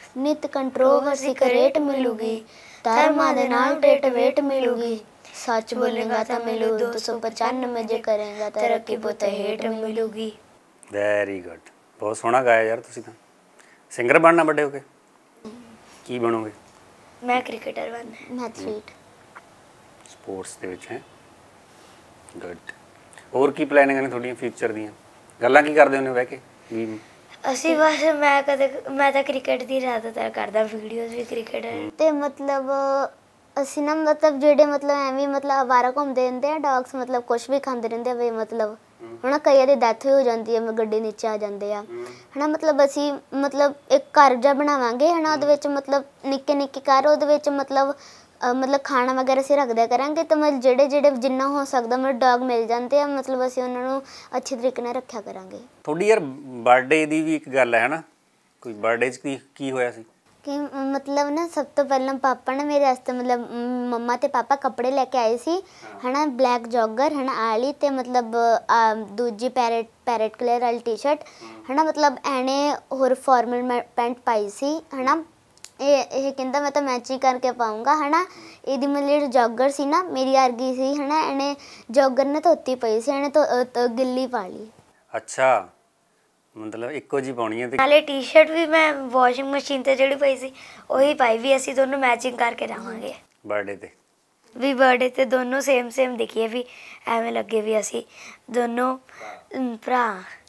ਨਿਤ ਕੰਟਰੋਵਰਸੀ ਕਰੇਟ ਮਿਲੂਗੀ ਧਰਮਾਂ ਦੇ ਨਾਲ ਟੇਟ ਵੇਟ ਮਿਲੂਗੀ ਸੱਚ ਬੋਲੇਗਾ ਤਾਂ ਮਿਲੂ 295 ਜੇ ਕਰੇਗਾ ਤਰੱਕੀ ਪੁੱਤ ਹੇਠ ਮਿਲੂਗੀ। ਵੈਰੀ ਗੁੱਡ, ਬਹੁਤ ਸੋਹਣਾ ਗਾਇਆ ਯਾਰ ਤੁਸੀਂ ਤਾਂ। ਸਿੰਗਰ ਬਣਨਾ ਵੱਡੇ ਹੋ ਕੇ? ਕੀ ਬਣੋਗੇ? ਮੈਂ ਕ੍ਰਿਕਟਰ ਬਣਨਾ। ਮੈਂ ਐਥਲੀਟ। ਸਪੋਰਟਸ ਦੇ ਵਿੱਚ ਹੈ। ਗੁੱਡ। ਹੋਰ ਕੀ ਪਲੈਨਿੰਗ ਨੇ ਤੁਹਾਡੀਆਂ ਫਿਊਚਰ ਦੀਆਂ? ਗੱਲਾਂ ਕੀ ਕਰਦੇ ਹੁੰਦੇ ਹੋ ਬਹਿ ਕੇ ਵੀ? ਅਸੀਂ ਬਸ ਮੈਂ ਤਾਂ ਕ੍ਰਿਕਟ ਦੀ ਜ਼ਿਆਦਾਤਰ ਕਰਦਾ, ਵੀਡੀਓਜ਼ ਵੀ ਕ੍ਰਿਕਟ। ਤੇ ਮਤਲਬ ਅਸੀਂ ਨਾ ਮਤਲਬ ਜਿਹੜੇ ਮਤਲਬ ਐਵੇਂ ਮਤਲਬ ਅਵਾਰਾ ਘੁੰਮਦੇ ਰਹਿੰਦੇ ਆ ਡੌਗਸ, ਮਤਲਬ ਕੁਛ ਵੀ ਖਾਂਦੇ ਰਹਿੰਦੇ ਆ ਵੇ ਮਤਲਬ ਹਨਾ ਕਈਆਂ ਦੀ ਡੈਥ ਵੀ ਹੋ ਜਾਂਦੀ ਹੈ, ਗੱਡੀ ਨੀਚੇ ਆ ਜਾਂਦੇ ਆ ਹਨਾ। ਮਤਲਬ ਅਸੀਂ ਮਤਲਬ ਇੱਕ ਘਰ ਜਿਹਾ ਬਣਾਵਾਂਗੇ ਹਨਾ, ਉਹਦੇ ਵਿੱਚ ਮਤਲਬ ਨਿੱਕੇ ਨਿੱਕੇ ਘਰ, ਉਹਦੇ ਵਿੱਚ ਮਤਲਬ ਖਾਣਾ ਵਗੈਰਾ ਅਸੀਂ ਰੱਖਦਿਆ ਕਰਾਂਗੇ। ਤਾਂ ਮਤਲਬ ਜਿਹੜੇ ਜਿੰਨਾ ਹੋ ਸਕਦਾ ਮਤਲਬ ਡੌਗ ਮਿਲ ਜਾਂਦੇ ਆ, ਮਤਲਬ ਅਸੀਂ ਉਹਨਾਂ ਨੂੰ ਅੱਛੇ ਤਰੀਕੇ ਨਾਲ ਰੱਖਿਆ ਕਰਾਂਗੇ। ਤੁਹਾਡੀ ਯਾਰ ਬਰਥਡੇ ਦੀ ਵੀ ਇੱਕ ਗੱਲ ਹੈ ਨਾ, ਕੋਈ ਬਰਥਡੇ 'ਚ ਕੀ ਹੋਇਆ ਸੀ? ਕਿ ਮਤਲਬ ਨਾ ਸਭ ਤੋਂ ਪਹਿਲਾਂ ਪਾਪਾ ਨੇ ਮੇਰੇ ਵਾਸਤੇ ਮਤਲਬ ਮੰਮਾ ਤੇ ਪਾਪਾ ਕੱਪੜੇ ਲੈ ਕੇ ਆਏ ਸੀ ਹਨਾ, ਬਲੈਕ ਜੋਗਰ ਹਨਾ ਆਲੀ ਤੇ ਮਤਲਬ ਦੂਜੀ ਪੈਰਟ ਕਲਰ ਵਾਲੀ ਟੀ-ਸ਼ਰਟ ਹਨਾ। ਮਤਲਬ ਐਨੇ ਹੋਰ ਫਾਰਮਲ ਪੈਂਟ ਪਾਈ ਸੀ ਹਨਾ। ਇਹ ਕਹਿੰਦਾ ਮੈਂ ਤਾਂ ਮੈਚਿੰਗ ਕਰਕੇ ਪਾਊਂਗਾ ਹਨਾ। ਇਹਦੀ ਮਤਲਬ ਜਿਹੜੀ ਜੋਗਰ ਸੀ ਨਾ ਮੇਰੀ ਵਰਗੀ ਸੀ ਹਨਾ, ਇਹਨੇ ਜੋਗਰ ਨੇ ਧੋਤੀ ਪਈ ਸੀ, ਇਹਨੇ ਗਿੱਲੀ ਪਾ ਲਈ। ਅੱਛਾ, ਮਤਲਬ ਇੱਕੋ ਜਿਹੀ ਪਾਉਣੀ ਹੈ। ਤੇ ਨਾਲੇ ਟੀ-ਸ਼ਰਟ ਵੀ ਮੈਂ ਵਾਸ਼ਿੰਗ ਮਸ਼ੀਨ ਤੇ ਜਿਹੜੀ ਪਈ ਸੀ ਉਹੀ ਪਾਈ ਵੀ। ਅਸੀਂ ਦੋਨੋਂ ਮੈਚਿੰਗ ਕਰਕੇ ਜਾਵਾਂਗੇ ਬਰਥਡੇ ਤੇ ਵੀ। ਬਰਥਡੇ ਤੇ ਦੋਨੋਂ ਸੇਮ ਦਿਖੀਏ ਵੀ, ਐਵੇਂ ਲੱਗੇ ਵੀ ਅਸੀਂ ਦੋਨੋਂ ਭਰਾ।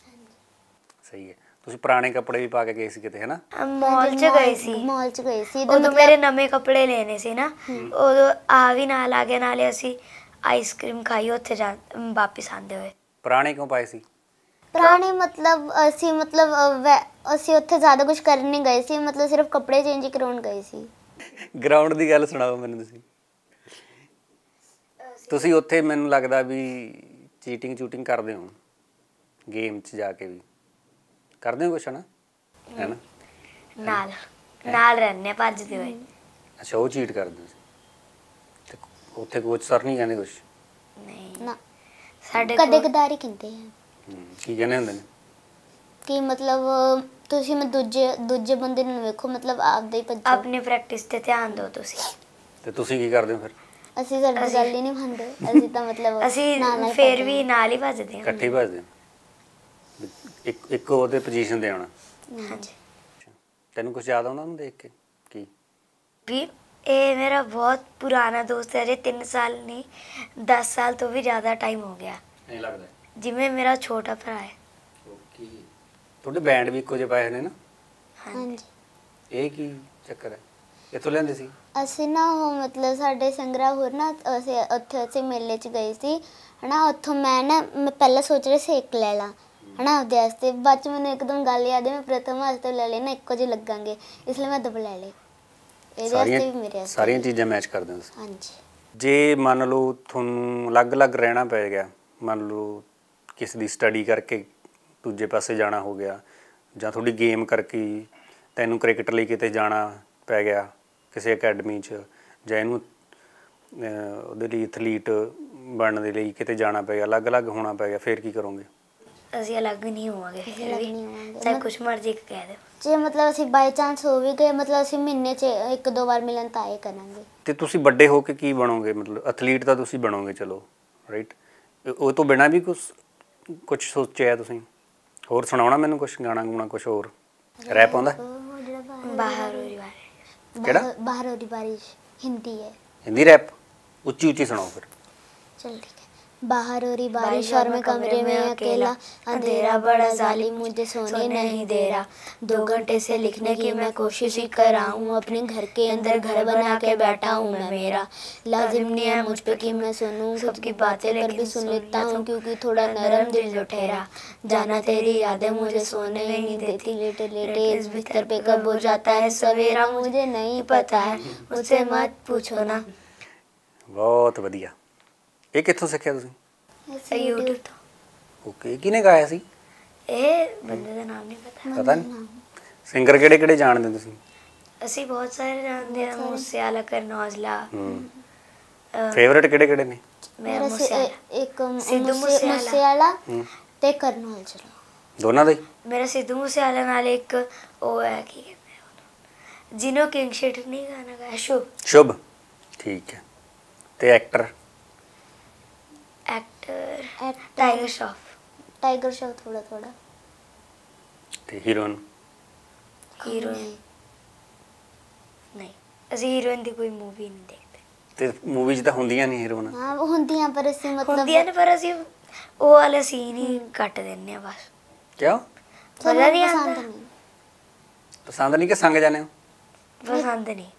ਸਹੀ ਹੈ। ਤੁਸੀਂ ਪੁਰਾਣੇ ਕੱਪੜੇ ਵੀ ਪਾ ਕੇ ਗਏ ਸੀ ਕਿਤੇ ਹੈ ਨਾ? ਮਾਲ 'ਚ ਗਏ ਸੀ। ਉਦੋਂ ਮੇਰੇ ਨਵੇਂ ਕੱਪੜੇ ਲੈਣੇ ਸੀ ਨਾ, ਉਦੋਂ ਆ ਵੀ ਨਾਲ ਆ ਗਿਆ। ਨਾਲੇ ਅਸੀਂ ਆਈਸਕ੍ਰੀਮ ਖਾਈ ਉੱਥੇ ਵਾਪਿਸ ਆਉਂਦੇ ਹੋਏ। ਪੁਰਾਣੇ ਕਿਉਂ ਪਾਏ ਸੀ? ਪੁਰਾਣੇ ਮਤਲਬ ਅਸੀਂ ਉੱਥੇ ਜ਼ਿਆਦਾ ਕੁਝ ਕਰਨ ਨਹੀਂ ਗਏ ਸੀ, ਮਤਲਬ ਸਿਰਫ ਕੱਪੜੇ ਚੇਂਜ ਕਰਾਉਣ ਗਏ ਸੀ। ਗਰਾਊਂਡ ਦੀ ਗੱਲ ਸੁਣਾਓ ਮੈਨੂੰ ਤੁਸੀਂ ਉੱਥੇ ਮੈਨੂੰ ਲੱਗਦਾ ਵੀ ਚੀਟਿੰਗ ਕਰਦੇ ਹੋ ਗੇਮ 'ਚ ਜਾ ਕੇ, ਵੀ ਕਰਦੇ ਹੋ ਕੁਛ ਹੈ ਨਾ? ਨਾਲ ਰਹਿੰਦੇ ਭੱਜਦੇ ਹੋਏ। ਅੱਛਾ, ਉਹ ਚੀਟ ਕਰਦੇ ਸੀ। ਉੱਥੇ ਕੋਚ ਸਰ ਨਹੀਂ ਕਹਿੰਦੇ ਕੁਛ? ਨਹੀਂ ਨਾ, ਸਾਡੇ ਕਦੇ ਕਦਾਰ ਹੀ ਕਹਿੰਦੇ ਆ। ਕੀ ਕਹਿੰਦੇ ਹੁੰਦੇ ਨੇ? ਕਿ ਮਤਲਬ ਤੁਸੀਂ ਮੈਂ ਦੂਜੇ ਬੰਦੇ ਨੂੰ ਵੇਖੋ, ਮਤਲਬ ਆਪਦੇ ਹੀ ਭੱਜੋ, ਆਪਣੀ ਪ੍ਰੈਕਟਿਸ ਤੇ ਧਿਆਨ ਦਿਓ ਤੁਸੀਂ। ਤੇ ਤੁਸੀਂ ਕੀ ਕਰਦੇ ਹੋ ਫਿਰ? ਅਸੀਂ ਸਾਡੀ ਗੱਲ ਹੀ ਨਹੀਂ ਮੰਨਦੇ। ਅਸੀਂ ਤਾਂ ਮਤਲਬ ਅਸੀਂ ਫੇਰ ਵੀ ਨਾਲ ਹੀ ਭੱਜਦੇ ਹਾਂ, ਇਕੱਠੇ ਭੱਜਦੇ ਹੋ। ਇੱਕ ਉਹਦੇ ਪੋਜੀਸ਼ਨ ਤੇ ਆਉਣਾ। ਹਾਂਜੀ। ਤੈਨੂੰ ਕੁਝ ਯਾਦ ਆਉਂਦਾ ਉਹਨੂੰ ਦੇਖ ਕੇ? ਕੀ ਵੀ ਇਹ ਮੇਰਾ ਬਹੁਤ ਪੁਰਾਣਾ ਦੋਸਤ ਹੈ, ਜੇ 3 ਸਾਲ ਨਹੀਂ 10 ਸਾਲ ਤੋਂ ਵੀ ਜ਼ਿਆਦਾ ਟਾਈਮ ਹੋ ਗਿਆ। ਨਹੀਂ ਲੱਗਦਾ ਜਿਵੇਂ ਮੇਰਾ ਛੋਟਾ ਭਰਾ ਹੈ। ਓਕੇ। ਤੁਹਾਡੇ ਬੈਂਡ ਵੀ ਇੱਕੋ ਜਿਹੇ ਪਾਏ ਹੋਏ ਨੇ ਨਾ? ਹਾਂਜੀ। ਇਹ ਕੀ ਚੱਕਰ ਹੈ? ਕਿੱਥੋਂ ਲੈਂਦੇ ਸੀ? ਅਸੀਂ ਨਾ ਉਹ ਮਤਲਬ ਸਾਡੇ ਸੰਗਰਾ ਹੋਰ ਨਾ ਅਸੀਂ ਮੇਲੇ 'ਚ ਗਏ ਸੀ ਹਨਾ। ਉੱਥੋਂ ਮੈਂ ਪਹਿਲਾਂ ਸੋਚ ਰਹੀ ਸੀ ਇੱਕ ਲੈ ਲਾ ਹਨਾ ਆਪਦੇ ਵਾਸਤੇ, ਬਾਅਦ 'ਚ ਮੈਨੂੰ ਇੱਕਦਮ ਗੱਲ ਯਾਦ ਹੈ ਮੈਂ ਪ੍ਰਥਮ ਵਾਸਤੇ ਲੈ ਲਏ ਨਾ, ਇੱਕੋ ਜਿਹੇ ਲੱਗਾਂਗੇ, ਇਸ ਲਈ ਮੈਂ ਦੋ ਲੈ ਲਏ। ਇਹਦੇ ਵਾਸਤੇ ਵੀ ਮੇਰੇ ਵਾਸਤੇ ਸਾਰੀਆਂ ਚੀਜ਼ਾਂ ਮੈਚ ਕਰਦੇ ਹੋ? ਹਾਂਜੀ। ਜੇ ਮੰਨ ਲਓ ਤੁਹਾਨੂੰ ਅਲੱਗ-ਅਲੱਗ ਰਹਿਣਾ ਪੈ ਗਿਆ, ਮੰਨ ਲਓ ਕਿਸੇ ਦੀ ਸਟੱਡੀ ਕਰਕੇ ਦੂਜੇ ਪਾਸੇ ਜਾਣਾ ਹੋ ਗਿਆ, ਜਾਂ ਤੁਹਾਡੀ ਗੇਮ ਕਰਕੇ ਤੈਨੂੰ ਕ੍ਰਿਕਟ ਲਈ ਕਿਤੇ ਜਾਣਾ ਪੈ ਗਿਆ ਕਿਸੇ ਅਕੈਡਮੀ 'ਚ, ਜਾਂ ਇਹਨੂੰ ਉਹਦੇ ਲਈ ਐਥਲੀਟ ਬਣਨ ਦੇ ਲਈ ਕਿਤੇ ਜਾਣਾ ਪੈ ਗਿਆ, ਅਲੱਗ-ਅਲੱਗ ਹੋਣਾ ਪੈ ਗਿਆ, ਫਿਰ ਕੀ ਕਰੋਗੇ? ਅਸੀਂ ਅਲੱਗ ਨਹੀਂ ਹੋਵਾਂਗੇ, ਚਾਹੇ ਕੁਛ ਮਰਜ਼ੀ ਕਹਿ ਦਿਓ। ਜੇ ਮਤਲਬ ਅਸੀਂ ਬਾਈ ਚਾਂਸ ਹੋ ਵੀ ਗਏ, ਮਤਲਬ ਅਸੀਂ ਮਹੀਨੇ 'ਚ 1-2 ਵਾਰ ਮਿਲਣ ਤਾਂ ਇਹ ਕਰਾਂਗੇ। ਤੇ ਤੁਸੀਂ ਵੱਡੇ ਹੋ ਕੇ ਕੀ ਬਣੋਗੇ? ਮਤਲਬ ਐਥਲੀਟ ਤਾਂ ਤੁਸੀਂ ਬਣੋਗੇ ਚਲੋ, ਰਾਈਟ, ਉਹ ਤੋਂ ਬਿਨਾਂ ਵੀ ਕੁਛ ਸੋਚਿਆ ਤੁਸੀਂ? ਹੋਰ ਸੁਣਾਉਣਾ ਮੈਨੂੰ ਕੁਛ, ਗਾਣਾ ਗੂਣਾ ਕੁਛ ਹੋਰ? ਰੈਪ ਆਉਂਦਾ? ਕਿਹੜਾ? ਬਾਹਰ ਹੋ ਰਹੀ ਬਾਰਿਸ਼ ਹਿੰਦੀ ਹੈ। हिंदी रैप ऊंची ऊंची सुनाओ फिर। चल ठीक है। बाहर हो रही बारिश और मैं कमरे में अकेला, अंधेरा बड़ा जालिम मुझे सोने नहीं दे रहा, 2 घंटे से लिखने की मैं कोशिश ही कर रहा हूँ, अपने घर के अंदर घर बना के बैठा हूँ मैं, मेरा लाजिम नहीं है मुझ पे कि मैं सुनूँ सबकी बातें, पर भी सुन लेता हूँ क्योंकि थोड़ा नरम दिल जो ठहरा, जाना तेरी यादें मुझे सोने नहीं देती, लेटे लेटे इस बिस्तर पे कब हो जाता है सवेरा मुझे नहीं पता है, मुझसे मत पूछो ना। बहुत वधिया। ਇਹ ਕਿੱਥੋਂ ਸਿੱਖਿਆ ਤੁਸੀਂ? YouTube ਤੋਂ। ਓਕੇ। ਕਿਹਨੇ ਗਾਇਆ ਸੀ? ਇਹ ਬੰਦੇ ਦਾ ਨਾਮ ਨਹੀਂ ਪਤਾ ਨਹੀਂ। ਸਿੰਗਰ ਕਿਹੜੇ ਜਾਣਦੇ ਤੁਸੀਂ? ਅਸੀਂ ਬਹੁਤ ਸਾਰੇ ਜਾਣਦੇ ਹਾਂ, ਮੂਸੇਵਾਲਾ, ਕਰਨ ਔਜਲਾ। ਫੇਵਰਿਟ ਕਿਹੜੇ ਨੇ? ਮੇਰਾ ਮੂਸੇਵਾਲਾ, ਇੱਕ ਸਿੱਧੂ ਮੂਸੇਵਾਲਾ ਤੇ ਕਰਨ ਔਜਲਾ। ਦੋਨਾਂ ਦਾ ਹੀ? ਮੇਰਾ ਸਿੱਧੂ ਮੂਸੇਵਾਲਾ ਨਾਲ ਇੱਕ ਉਹ ਹੈ ਕੀ ਕਹਿੰਦੇ जिन्हों किंग शेटर नहीं गाना गाया शुभ शुभ ठीक है। ते एक्टर एक्टर टाइगर श्रॉफ थोड़ा थोड़ा। ते हीरोइन हीरोइन नहीं ਅਸੀਂ ਹੀਰੋਇਨ ਦੀ ਕੋਈ ਮੂਵੀ ਨਹੀਂ ਦੇਖਦੇ। ਤੇ ਮੂਵੀ 'ਚ ਤਾਂ ਹੁੰਦੀਆਂ ਨਹੀਂ ਹੀਰੋਇਨ। ਹਾਂ ਉਹ ਹੁੰਦੀਆਂ ਪਰ ਅਸੀਂ ਮਤਲਬ ਹੁੰਦੀਆਂ ਨੇ ਪਰ ਅਸੀਂ ਉਹ ਵਾਲੇ ਸੀਨ ਹੀ ਕੱਟ ਦਿੰਨੇ ਆ ਬਸ। ਕਿਉਂ ਪਤਾ ਨਹੀਂ ਪਸੰਦ ਆਉਂਦਾ ਨਹੀਂ ਪਸੰਦ ਨਹੀਂ ਕਿ ਸੰਗ ਜਾਣੇ ਹੋ? ਪਸੰਦ ਨਹੀਂ।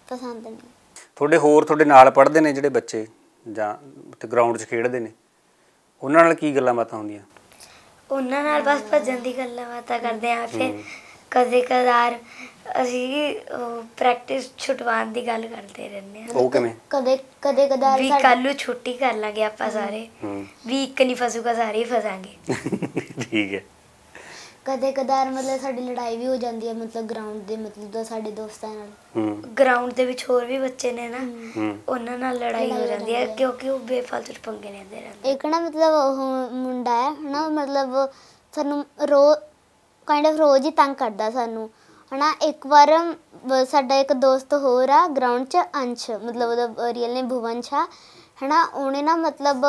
ਤੁਹਾਡੇ ਨਾਲ ਪੜ੍ਹਦੇ ਨੇ ਜਿਹੜੇ ਬੱਚੇ ਜਾਂ ਤੇ ਗਰਾਊਂਡ 'ਚ ਖੇਡਦੇ ਨੇ ਉਹਨਾਂ ਨਾਲ ਕੀ ਗੱਲਾਂ ਬਾਤਾਂ ਹੁੰਦੀਆਂ? ਉਹਨਾਂ ਨਾਲ ਬਸ ਭੱਜਣ ਦੀ ਗੱਲਾਂ ਬਾਤਾਂ ਕਰਦੇ ਆ। ਫਿਰ ਕਦੇ ਕਦਾਰ ਅਸੀਂ ਪ੍ਰੈਕਟਿਸ ਛੁਟਵਾਉਣ ਦੀ ਗੱਲ ਕਰਦੇ ਰਹਿੰਦੇ ਆ। ਉਹ ਕਿਵੇਂ? ਕਦੇ ਕਦਾਰ ਵੀ ਕੱਲ ਨੂੰ ਛੁੱਟੀ ਕਰ ਲਾਂਗੇ ਆਪਾਂ ਸਾਰੇ ਵੀ ਇੱਕ ਨਹੀਂ ਫਸੂਗਾ ਸਾਰੇ ਹੀ ਫਸਾਂਗੇ। ਠੀਕ ਹੈ। ਕਦੇ ਕਦਾਰ ਮਤਲਬ ਸਾਡੀ ਲੜਾਈ ਵੀ ਹੋ ਜਾਂਦੀ ਹੈ ਮਤਲਬ ਗਰਾਊਂਡ ਦੇ ਮਤਲਬ ਸਾਡੇ ਦੋਸਤਾਂ ਨਾਲ। ਗਰਾਊਂਡ ਦੇ ਵਿੱਚ ਹੋਰ ਵੀ ਬੱਚੇ ਨੇ ਨਾ ਉਹਨਾਂ ਨਾਲ ਲੜਾਈ ਹੋ ਜਾਂਦੀ ਹੈ ਕਿਉਂਕਿ ਉਹ ਬੇਫਾਲਤੂ ਪੰਗੇ ਲੈਂਦੇ ਰਹਿੰਦੇ। ਇੱਕ ਨਾ ਮਤਲਬ ਉਹ ਮੁੰਡਾ ਹੈ ਹਨਾ ਮਤਲਬ ਸਾਨੂੰ ਰੋਜ਼ ਹੀ ਤੰਗ ਕਰਦਾ ਸਾਨੂੰ ਹਨਾ। ਇੱਕ ਵਾਰ ਸਾਡਾ ਇੱਕ ਦੋਸਤ ਹੋਰ ਆ ਗਰਾਊਂਡ 'ਚ ਅੰਸ਼ ਮਤਲਬ ਉਹਦਾ ਰੀਅਲ ਨੇਮ ਭੁਵੰਸ਼ ਆ ਹਨਾ। ਉਹਨੇ ਨਾ ਮਤਲਬ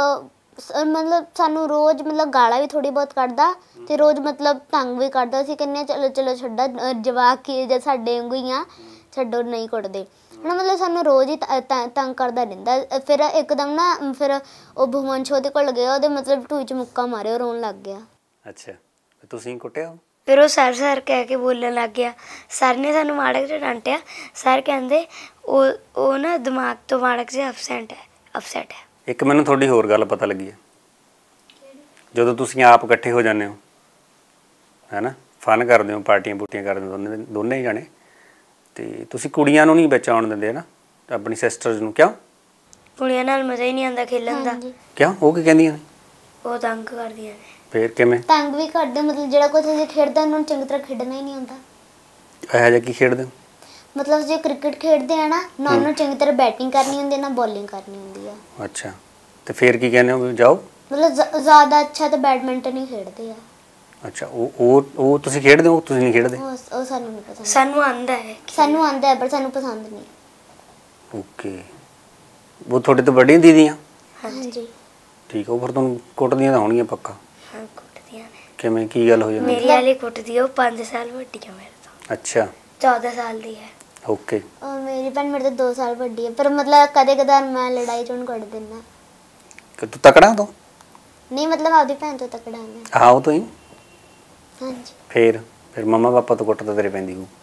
ਸਾਨੂੰ ਰੋਜ਼ ਮਤਲਬ ਗਾਲਾਂ ਵੀ ਥੋੜੀ ਬਹੁਤ ਕੱਢਦਾ ਤੇ ਰੋਜ਼ ਮਤਲਬ ਤੰਗ ਵੀ ਕਰਦਾ। ਅਸੀਂ ਕਹਿੰਦੇ ਚਲੋ ਚਲੋ ਛੱਡਾ ਜਵਾਕ ਹੀ ਜਾਂ ਸਾਡੇ ਵਾਂਗੂ ਹੀ ਆ ਛੱਡੋ ਨਹੀਂ ਕੁੱਟਦੇ ਹਨਾ। ਮਤਲਬ ਸਾਨੂੰ ਰੋਜ਼ ਹੀ ਤੰਗ ਕਰਦਾ ਰਹਿੰਦਾ। ਫਿਰ ਇੱਕਦਮ ਨਾ ਫਿਰ ਉਹ ਭੁਵੰਸ਼ ਉਹਦੇ ਕੋਲ ਗਿਆ ਉਹਦੇ ਮਤਲਬ ਢੂਈ 'ਚ ਮੁੱਕਾ ਮਾਰਿਆ ਰੋਣ ਲੱਗ ਗਿਆ। ਅੱਛਾ ਤੁਸੀਂ ਕੁੱਟਿਆ? ਫਿਰ ਉਹ ਸਰ ਕਹਿ ਕੇ ਬੋਲਣ ਲੱਗ ਗਿਆ। ਸਰ ਨੇ ਸਾਨੂੰ ਮਾੜਕ ਜਿਹਾ ਡਾਂਟਿਆ। ਸਰ ਕਹਿੰਦੇ ਉਹ ਨਾ ਦਿਮਾਗ ਤੋਂ ਮਾੜਕ ਜਿਹਾ ਅਪਸੈਟ ਹੈ। ਇੱਕ ਮੈਨੂੰ ਤੁਹਾਡੀ ਹੋਰ ਗੱਲ ਪਤਾ ਲੱਗੀ ਹੈ। ਜਦੋਂ ਤੁਸੀਂ ਆਪ ਇਕੱਠੇ ਹੋ ਜਾਂਦੇ ਹੋ ਹੈ ਨਾ ਫਨ ਕਰਦੇ ਹੋ ਪਾਰਟੀਆਂ ਪੂਟੀਆਂ ਕਰਦੇ ਹੋ ਦੋਨੇ ਹੀ ਜਾਣੇ ਤੇ ਤੁਸੀਂ ਕੁੜੀਆਂ ਨੂੰ ਨਹੀਂ ਵਿੱਚ ਆਉਣ ਦਿੰਦੇ ਨਾ ਆਪਣੀ ਸਿਸਟਰਸ ਨੂੰ? ਕਿਉਂ? ਕੁੜੀਆਂ ਨਾਲ ਮਜ਼ਾ ਹੀ ਨਹੀਂ ਆਉਂਦਾ ਖੇਲਣ ਦਾ। ਕਿਉਂ ਉਹ ਕੀ ਕਹਿੰਦੀਆਂ ਨੇ? ਉਹ ਤੰਗ ਕਰਦੀਆਂ ਨੇ। ਫੇਰ ਕਿਵੇਂ ਤੰਗ ਵੀ ਕਰਦੇ ਮਤਲਬ ਜਿਹੜਾ ਕੋਈ ਅਸੀਂ ਖੇਡਦਾ ਉਹਨੂੰ ਚੰਗੀ ਤਰ੍ਹਾਂ ਖੇਡਣਾ ਹੀ ਨਹੀਂ ਆਉਂਦਾ। ਇਹੋ ਜਿਹਾ ਕੀ ਖੇਡਦੇ ਹੋ? ਮਤਲਬ ਜੇ ਕ੍ਰਿਕਟ ਖੇਡਦੇ ਆ ਨਾ ਉਹਨੂੰ ਚੰਗੀ ਤਰ੍ਹਾਂ ਬੈਟਿੰਗ ਕਰਨੀ ਹੁੰਦੀ ਨਾ ਬੋਲਿੰਗ ਕਰਨੀ ਹੁੰਦੀ ਆ। ਅੱਛਾ ਤੇ ਫੇਰ ਕੀ ਕਹਿੰਦੇ ਹੋ ਵੀ ਜਾਓ? ਮਤਲਬ ਜ਼ਿਆਦਾ ਅੱਛਾ ਤਾਂ ਬੈਡਮਿੰਟਨ ਹੀ ਖੇਡਦੇ ਆ। ਅੱਛਾ ਉਹ ਤੁਸੀਂ ਖੇਡਦੇ ਹੋ? ਤੁਸੀਂ ਨਹੀਂ ਖੇਡਦੇ? ਉਹ ਸਾਨੂੰ ਨਹੀਂ ਪਸੰਦ। ਸਾਨੂੰ ਆਉਂਦਾ ਹੈ ਪਰ ਸਾਨੂੰ ਪਸੰਦ ਨਹੀਂ। ਓਕੇ ਉਹ ਤੁਹਾਡੇ ਤੋਂ ਵੱਡੀਆਂ ਦੀਦੀਆਂ? ਹਾਂਜੀ ਠੀਕ ਉਹ ਫਿਰ ਤੁਹਾਨੂੰ ਕੁੱਟਦੀਆਂ ਤਾਂ ਹੋਣਗੀਆਂ ਪੱਕਾ? ਹਾਂ ਕੁੱਟਦੀਆਂ ਨੇ। ਕਿਵੇਂ ਕੀ ਗੱਲ ਹੋ ਜਾਂਦੀ? ਮੇਰੀ ਵਾਲੀ ਕੁੱਟਦੀ ਉਹ 5 ਸਾਲ ਵੱਡੀ ਹੈ ਮੇਰੇ ਤੋਂ। ਅੱਛਾ 14 ਸਾਲ ਦੀ ਹੈ। ਓਕੇ ਮੇਰੀ ਭੈਣ ਮੇਰੇ ਤੋਂ 2 ਸਾਲ ਵੱਡੀ ਹੈ ਪਰ ਮਤਲਬ ਕਦੇ ਕਦਾਰ ਮੈਂ ਲੜਾਈ 'ਚ ਉਹਨੂੰ ਕੱਢ ਦਿੰਦਾ। ਕਿ ਤੂੰ ਤਕੜਾ ਤੂੰ? ਨਹੀਂ ਮਤਲਬ ਆਪਦੀ ਭੈਣ ਤੋਂ ਤਕੜਾ ਮੈਂ। ਹਾਂ ਉਹ ਤੋਂ ਹੀ। ਹਾਂਜੀ ਫਿਰ ਮੰਮਾ ਪਾਪਾ ਤੋਂ ਕੁੱਟ ਤਾਂ ਤੇਰੇ ਪੈਂਦੀ ਹੋਊ।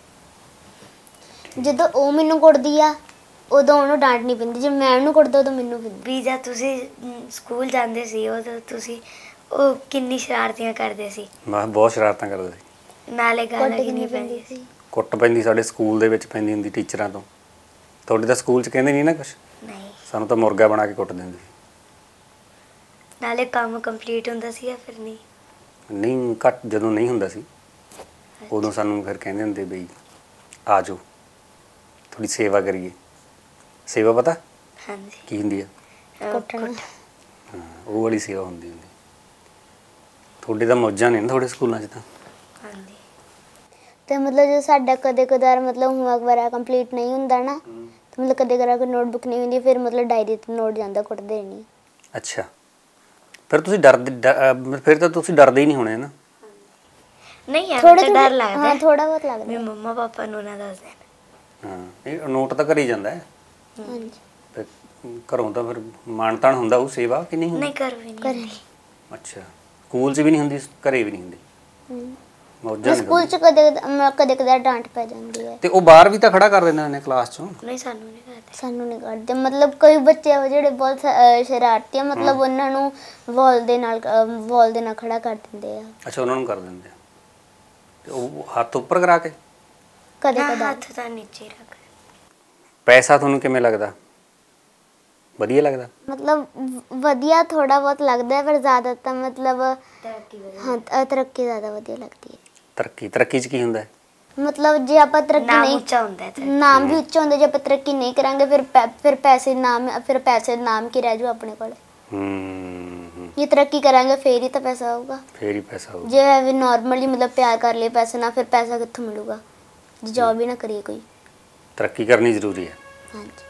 ਜਦੋਂ ਉਹ ਮੈਨੂੰ ਕੁੱਟਦੀ ਆ ਉਦੋਂ ਉਹਨੂੰ ਡਾਂਟ ਨਹੀਂ ਪੈਂਦੀ। ਜੇ ਮੈਂ ਉਹਨੂੰ ਕੁੱਟਦਾ ਉਦੋਂ ਮੈਨੂੰ ਪੈਂਦੀ। ਵੀ ਜਦ ਤੁਸੀਂ ਸਕੂਲ ਜਾਂਦੇ ਸੀ ਉਦੋਂ ਤੁਸੀਂ ਉਹ ਕਿੰਨੀ ਸ਼ਰਾਰਤੀਆਂ ਕਰਦੇ ਸੀ। ਮੈਂ ਬਹੁਤ ਸ਼ਰਾਰਤਾਂ ਕਰਦਾ ਸੀ। ਨਾਲੇ ਗਾਲਾਂ ਕਿੰਨੀ ਪੈਂਦੀ ਸੀ। ਕੁੱਟ ਪੈਂਦੀ ਸਾਡੇ ਸਕੂਲ ਦੇ ਵਿੱਚ ਪੈਂਦੀ ਹੁੰਦੀ ਟੀਚਰਾਂ ਤੋਂ। ਤੁਹਾਡੇ ਤਾਂ ਸਕੂਲ 'ਚ ਕਹਿੰਦੇ ਨਹੀਂ ਨਾ ਕੁਛ? ਨਹੀਂ ਸਾਨੂੰ ਤਾਂ ਮੁਰਗਾ ਬਣਾ ਕੇ ਕੁੱਟ ਦਿੰਦੇ ਸੀ। ਨਾਲੇ ਕੰਮ ਕੰਪਲੀਟ ਹੁੰਦਾ ਸੀ ਜਾਂ ਫਿਰ ਨਹੀਂ ਘੱਟ ਜਦੋਂ ਨਹੀਂ ਹੁੰਦਾ ਸੀ ਉਦੋਂ ਸਾਨੂੰ ਫਿਰ ਕਹਿੰਦੇ ਹੁੰਦੇ ਬਈ ਆ ਜਾਓ ਥੋੜੀ ਸੇਵਾ ਕਰੀਏ। ਸੇਵਾ ਪਤਾ ਹਾਂਜੀ ਕੀ ਹੁੰਦੀ ਆ? ਕੁੱਟਣਾ। ਹਾਂ ਉਹ ਵਾਲੀ ਸੇਵਾ ਹੁੰਦੀ। ਤੁਹਾਡੇ ਤਾਂ ਮੌਜਾਂ ਨੇ ਨਾ ਤੁਹਾਡੇ ਸਕੂਲਾਂ 'ਚ ਤਾਂ। ਹਾਂਜੀ ਤੇ ਮਤਲਬ ਜੇ ਸਾਡਾ ਕਦੇ ਕਦਾਰ ਮਤਲਬ ਹੋਮਵਰਕ ਵਗੈਰਾ ਕੰਪਲੀਟ ਨਹੀਂ ਹੁੰਦਾ ਨਾ ਤੇ ਮਤਲਬ ਕਦੇ ਕਦਾਰ ਕੋਈ ਨੋਟਬੁੱਕ ਨਹੀਂ ਹੁੰਦੀ ਫਿਰ ਮਤਲਬ ਡਾਇਰੀ ਤੇ ਨੋਟ ਜਾਂਦਾ ਕੁੱਟਦੇ ਨਹੀਂ। ਅੱਛਾ ਫਿਰ ਤੁਸੀਂ ਫਿਰ ਤਾਂ ਤੁਸੀਂ ਡਰਦੇ ਹੀ ਨਹੀਂ ਹੋਣੇ ਨਾ? ਨਹੀਂ ਐਵੇਂ ਤਾਂ ਡਰ ਲੱਗਦਾ। ਹਾਂ ਥੋੜਾ ਬਹੁਤ ਲੱਗਦਾ। ਵੀ ਮੰਮਾ ਪਾਪਾ ਨੂੰ ਨਾ ਦੱਸ ਦੇਣ। ਹਾਂ ਇਹ ਨੋਟ ਤਾਂ ਕਰੀ ਜਾਂਦਾ ਹੈ। ਹਾਂਜੀ ਫਿਰ ਘਰੋਂ ਤਾਂ ਫਿਰ ਮਾਣ-ਤਾਣ ਹੁੰਦਾ ਉਹ ਸੇਵਾ ਕਿ ਨਹੀਂ? ਨਹੀਂ ਕਰ ਵੀ ਨਹੀਂ। ਅੱਛਾ ਸਕੂਲ 'ਚ ਵੀ ਨਹੀਂ ਹੁੰਦੀ ਘਰੇ ਵੀ ਨਹੀਂ ਹੁੰਦੀ? ਮੌਜਾਂ ਨੇ ਸਕੂਲ 'ਚ ਕਦੇ ਕਦਾਰ ਡਾਂਟ ਪੈ ਜਾਂਦੀ ਹੈ। ਤੇ ਉਹ ਬਾਹਰ ਵੀ ਤਾਂ ਖੜਾ ਕਰ ਦਿੰਦੇ ਨੇ ਕਲਾਸ 'ਚੋਂ? ਨਹੀਂ ਸਾਨੂੰ ਨਹੀਂ ਕਰਦੇ। ਸਾਨੂੰ ਨਹੀਂ ਕੱਢਦੇ ਮਤਲਬ ਕਈ ਬੱਚੇ ਆ ਜਿਹੜੇ ਬਹੁਤ ਸ਼ਰਾਰਤੀ ਆ ਮਤਲਬ ਉਹਨਾਂ ਨੂੰ ਵਾਲ ਦੇ ਨਾਲ ਖੜਾ ਕਰ ਦਿੰਦੇ ਆ। ਅੱਛਾ ਉਹਨਾਂ ਨੂੰ ਕਰ ਦਿੰਦੇ ਆ ਤੇ ਉਹ ਹੱਥ ਉੱਪਰ ਕਰਾ ਕੇ? ਕਦੇ ਹਾਂ, ਕਦਾਰ। ਹੱਥ ਤਾਂ ਨੀਚੇ ਰੱਖ। ਪੈਸਾ ਤੁਹਾਨੂੰ ਕਿਵੇਂ ਲੱਗਦਾ? ਵਧੀਆ ਲੱਗਦਾ? ਮਤਲਬ ਵਧੀਆ ਥੋੜਾ ਬਹੁਤ ਲੱਗਦਾ ਹੈ ਪਰ ਜ਼ਿਆਦਾ ਤਾਂ ਮਤਲਬ ਹਾਂ ਤਰੱਕੀ ਜ਼ਿਆਦਾ ਵਧੀਆ ਲੱਗਦੀ ਹੈ। ਤਰੱਕੀ 'ਚ ਕੀ ਹੁੰਦਾ ਹੈ? ਮਤਲਬ ਜੇ ਆਪਾਂ ਤਰੱਕੀ ਨਾਮ ਨਹੀਂ ਉੱਚਾ ਹੁੰਦਾ ਹੈ। ਨਾਮ ਵੀ ਉੱਚਾ ਹੁੰਦਾ ਜੇ ਆਪਾਂ ਤਰੱਕੀ ਨਹੀਂ ਕਰਾਂਗੇ ਫਿਰ ਪੈਸੇ ਨਾਮ ਕੀ ਰਹਿ ਜੂ ਆਪਣੇ ਕੋਲ। ਜੇ ਤਰੱਕੀ ਕਰਾਂਗੇ ਫੇਰ ਹੀ ਤਾਂ ਪੈਸਾ ਆਊਗਾ। ਫੇਰ ਹੀ ਪੈਸਾ ਆਊਗਾ। ਜੇ ਐਵੇਂ ਨਾਰਮਲੀ ਮਤਲਬ ਪਿਆਰ ਕਰ ਲਏ ਪੈਸੇ ਨਾਲ ਫਿਰ ਪੈਸਾ ਕਿੱਥੋਂ ਮਿਲੂਗਾ ਜੇ ਜੌਬ ਹੀ ਨਾ ਕਰੀਏ ਕੋਈ। ਤਰੱਕੀ ਕਰਨੀ ਜ਼ਰੂਰੀ ਹੈ। ਹਾਂਜੀ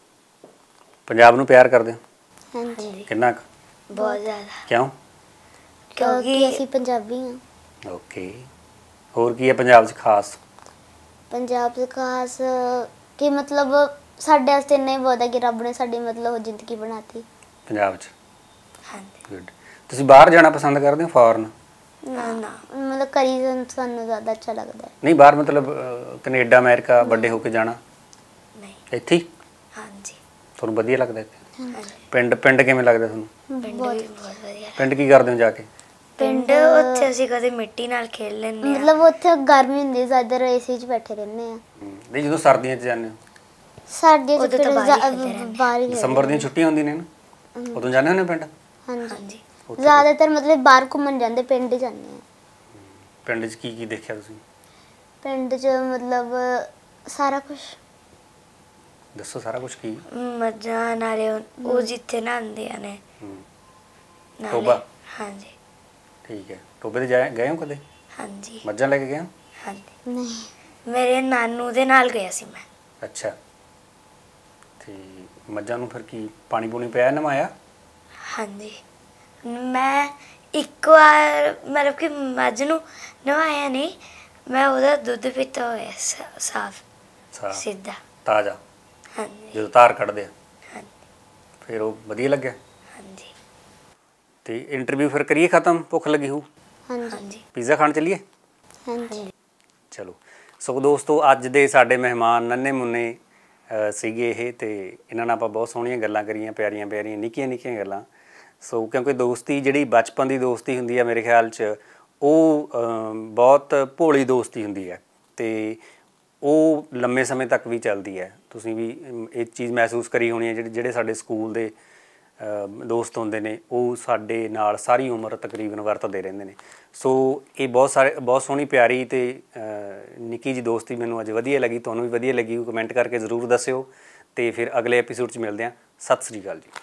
ਪੰਜਾਬ ਨੂੰ ਪਿਆਰ ਕਰਦੇ ਹੋ? ਹਾਂਜੀ ਕਿੰਨਾ ਕੁ? ਬਹੁਤ ਜ਼ਿਆਦਾ, ਕਿਉਂ? ਕਿਉਂਕਿ ਅਸੀਂ ਪੰਜਾਬੀ ਹਾਂ। ਓਕੇ, ਹੋਰ ਕੀ ਹੈ ਪੰਜਾਬ 'ਚ ਖਾਸ? ਪੰਜਾਬ ਦੇ ਖਾਸ ਕਿ ਮਤਲਬ ਸਾਡੇ ਵਾਸਤੇ ਇੰਨਾ ਹੀ ਬਹੁਤ ਹੈ ਕਿ ਰੱਬ ਨੇ ਸਾਡੀ ਮਤਲਬ ਉਹ ਜ਼ਿੰਦਗੀ ਬਣਾਤੀ। ਪੰਜਾਬ 'ਚ ਹਾਂਜੀ। ਗੁੱਡ। ਤੁਸੀਂ ਬਾਹਰ ਜਾਣਾ ਪਸੰਦ ਕਰਦੇ ਹੋ, ਫੋਰਨ? ਨਾ ਨਾ ਮਤਲਬ ਕਰੀ ਸਾਨੂੰ ਜ਼ਿਆਦਾ ਅੱਛਾ ਲੱਗਦਾ ਹੈ। ਨਹੀਂ, ਬਾਹਰ ਮਤਲਬ ਕੈਨੇਡਾ ਅਮਰੀਕਾ ਵੱਡੇ ਹੋ ਕੇ ਜਾਣਾ? ਨਹੀਂ। ਇੱਥੇ ਹੀ ਹਾਂਜੀ ਤੁਹਾਨੂੰ ਵਧੀਆ ਲੱਗਦਾ ਇੱਥੇ? ਹਾਂਜੀ। ਪਿੰਡ ਕਿਵੇਂ ਲੱਗਦਾ ਤੁਹਾਨੂੰ? ਪਿੰਡ ਬਹੁਤ ਵੀ ਬਹੁਤ ਵਧੀਆ। ਪਿੰਡ ਕੀ ਕਰਦੇ ਹੋ ਜਾ ਕੇ? ਪਿੰਡ ਉੱਥੇ ਅਸੀਂ ਕਦੇ ਮਿੱਟੀ ਨਾਲ ਖੇਲ ਲੈਂਦੇ ਆ। ਮਤਲਬ ਉੱਥੇ ਗਰਮੀ ਹੁੰਦੀ ਹੈ, ਜ਼ਿਆਦਾ ਏਸੀ 'ਚ ਬੈਠੇ ਰਹਿੰਦੇ ਆ। ਨਹੀਂ, ਜਦੋਂ ਸਰਦੀਆਂ 'ਚ ਜਾਂਦੇ ਹੋ? ਸਰਦੀਆਂ 'ਚ ਉਦੋਂ ਫਿਰ ਤਾਂ ਬਾਹਰ ਹੀ ਖੇਡਦੇ ਰਹਿੰਦੇ। ਬਾਹਰ ਹੀ ਖੇਡਦੇ ਦਸੰਬਰ ਦੀਆਂ ਛੁੱਟੀਆਂ ਹੁੰਦੀਆਂ ਨੇ ਨਾ, ਉਦੋਂ ਜਾਂਦੇ ਹੁੰਦੇ ਹੋ ਪਿੰਡ? ਹਾਂਜੀ ਹਾਂਜੀ। ਉੱਥੇ ਜ਼ਿਆਦਾਤਰ ਮਤਲਬ ਬਾਹਰ ਘੁੰਮਣ ਜਾਂਦੇ, ਪਿੰਡ ਹੀ ਜਾਂਦੇ ਆ। ਪਿੰਡ 'ਚ ਕੀ ਦੇਖਿਆ ਤੁਸੀਂ? ਪਿੰਡ 'ਚ ਮਤਲਬ ਸਾਰਾ ਕੁਝ। ਦੱਸੋ ਸਾਰਾ ਕੁਝ ਕੀ? ਮੱਝਾਂ ਨਾਲੇ ਉਹ ਜਿੱਥੇ ਨਹਾਉਂਦੇ ਆ ਨੇ ਹੂੰ, ਨਾਲੇ। ਟੋਬਾ? ਹਾਂਜੀ ਠੀਕ ਹੈ। ਟੋਬੇ ਤੇ ਗਏ ਹੋ ਕਦੇ? ਹਾਂਜੀ ਮੱਝਾਂ ਲੈ ਕੇ ਗਏ ਹੋ? ਹਾਂਜੀ। ਨਹੀਂ ਮੇਰੇ ਨਾਨੂ ਦੇ ਨਾਲ ਗਿਆ ਸੀ ਮੈਂ। ਅੱਛਾ, ਤੇ ਮੱਝਾਂ ਨੂੰ ਫਿਰ ਕੀ ਪਾਣੀ ਪੂਣੀ ਪਿਆ, ਨਵਾਇਆ? ਹਾਂਜੀ, ਮੈਂ ਇੱਕ ਵਾਰ ਮਤਲਬ ਕਿ ਮੱਝ ਨੂੰ ਨਵਾਇਆ ਨਹੀਂ, ਮੈਂ ਉਹਦਾ ਦੁੱਧ ਪੀਤਾ ਹੋਇਆ ਸਾਫ ਸਿੱਧਾ। ਤਾਜ਼ਾ? ਹਾਂਜੀ ਜਦੋਂ ਧਾਰ ਕੱਢਦੇ ਆ ਹਾਂਜੀ ਫਿਰ ਉਹ ਵਧੀਆ ਲੱਗਿਆ? ਹਾਂਜੀ ਤੇ ਇੰਟਰਵਿਊ ਫਿਰ ਕਰੀਏ ਖਤਮ? ਭੁੱਖ ਲੱਗੀ ਹੋਊ? ਹਾਂਜੀ ਹਾਂਜੀ ਪੀਜ਼ਾ ਖਾਣ ਚੱਲੀਏ? ਹਾਂਜੀ ਚਲੋ। ਸੋ ਦੋਸਤੋ, ਅੱਜ ਦੇ ਸਾਡੇ ਮਹਿਮਾਨ ਨੰਨੇ ਮੁੰਨੇ ਸੀਗੇ ਇਹ, ਤੇ ਇਹਨਾਂ ਨਾਲ ਆਪਾਂ ਬਹੁਤ ਸੋਹਣੀਆਂ ਗੱਲਾਂ ਕਰੀਆਂ, ਪਿਆਰੀਆਂ ਪਿਆਰੀਆਂ ਨਿੱਕੀਆਂ ਨਿੱਕੀਆਂ ਗੱਲਾਂ। ਸੋ ਕਿਉਂਕਿ ਦੋਸਤੀ ਜਿਹੜੀ ਬਚਪਨ ਦੀ ਦੋਸਤੀ ਹੁੰਦੀ ਹੈ ਮੇਰੇ ਖਿਆਲ 'ਚ, ਉਹ ਬਹੁਤ ਭੋਲੀ ਦੋਸਤੀ ਹੁੰਦੀ ਹੈ ਤੇ ਉਹ ਲੰਮੇ ਸਮੇਂ ਤੱਕ ਵੀ ਚੱਲਦੀ ਹੈ। ਤੁਸੀਂ ਵੀ ਇਹ ਚੀਜ਼ ਮਹਿਸੂਸ ਕਰੀ ਹੋਣੀ ਹੈ, ਜਿਹੜੇ ਸਾਡੇ ਸਕੂਲ ਦੇ ਦੋਸਤ ਹੁੰਦੇ ਨੇ ਉਹ ਸਾਡੇ ਨਾਲ ਸਾਰੀ ਉਮਰ ਤਕਰੀਬਨ ਵਰਤਦੇ ਰਹਿੰਦੇ ਨੇ। ਸੋ ਇਹ ਬਹੁਤ ਸੋਹਣੀ ਪਿਆਰੀ ਤੇ ਨਿੱਕੀ ਜਿਹੀ ਦੋਸਤੀ ਮੈਨੂੰ ਅੱਜ ਵਧੀਆ ਲੱਗੀ। ਤੁਹਾਨੂੰ ਵੀ ਵਧੀਆ ਲੱਗੀ ਕਮੈਂਟ ਕਰਕੇ ਜ਼ਰੂਰ ਦੱਸਿਓ, ਤੇ ਫਿਰ ਅਗਲੇ ਐਪੀਸੋਡ 'ਚ ਮਿਲਦੇ ਹਾਂ। ਸਤਿ ਸ੍ਰੀ ਅਕਾਲ ਜੀ।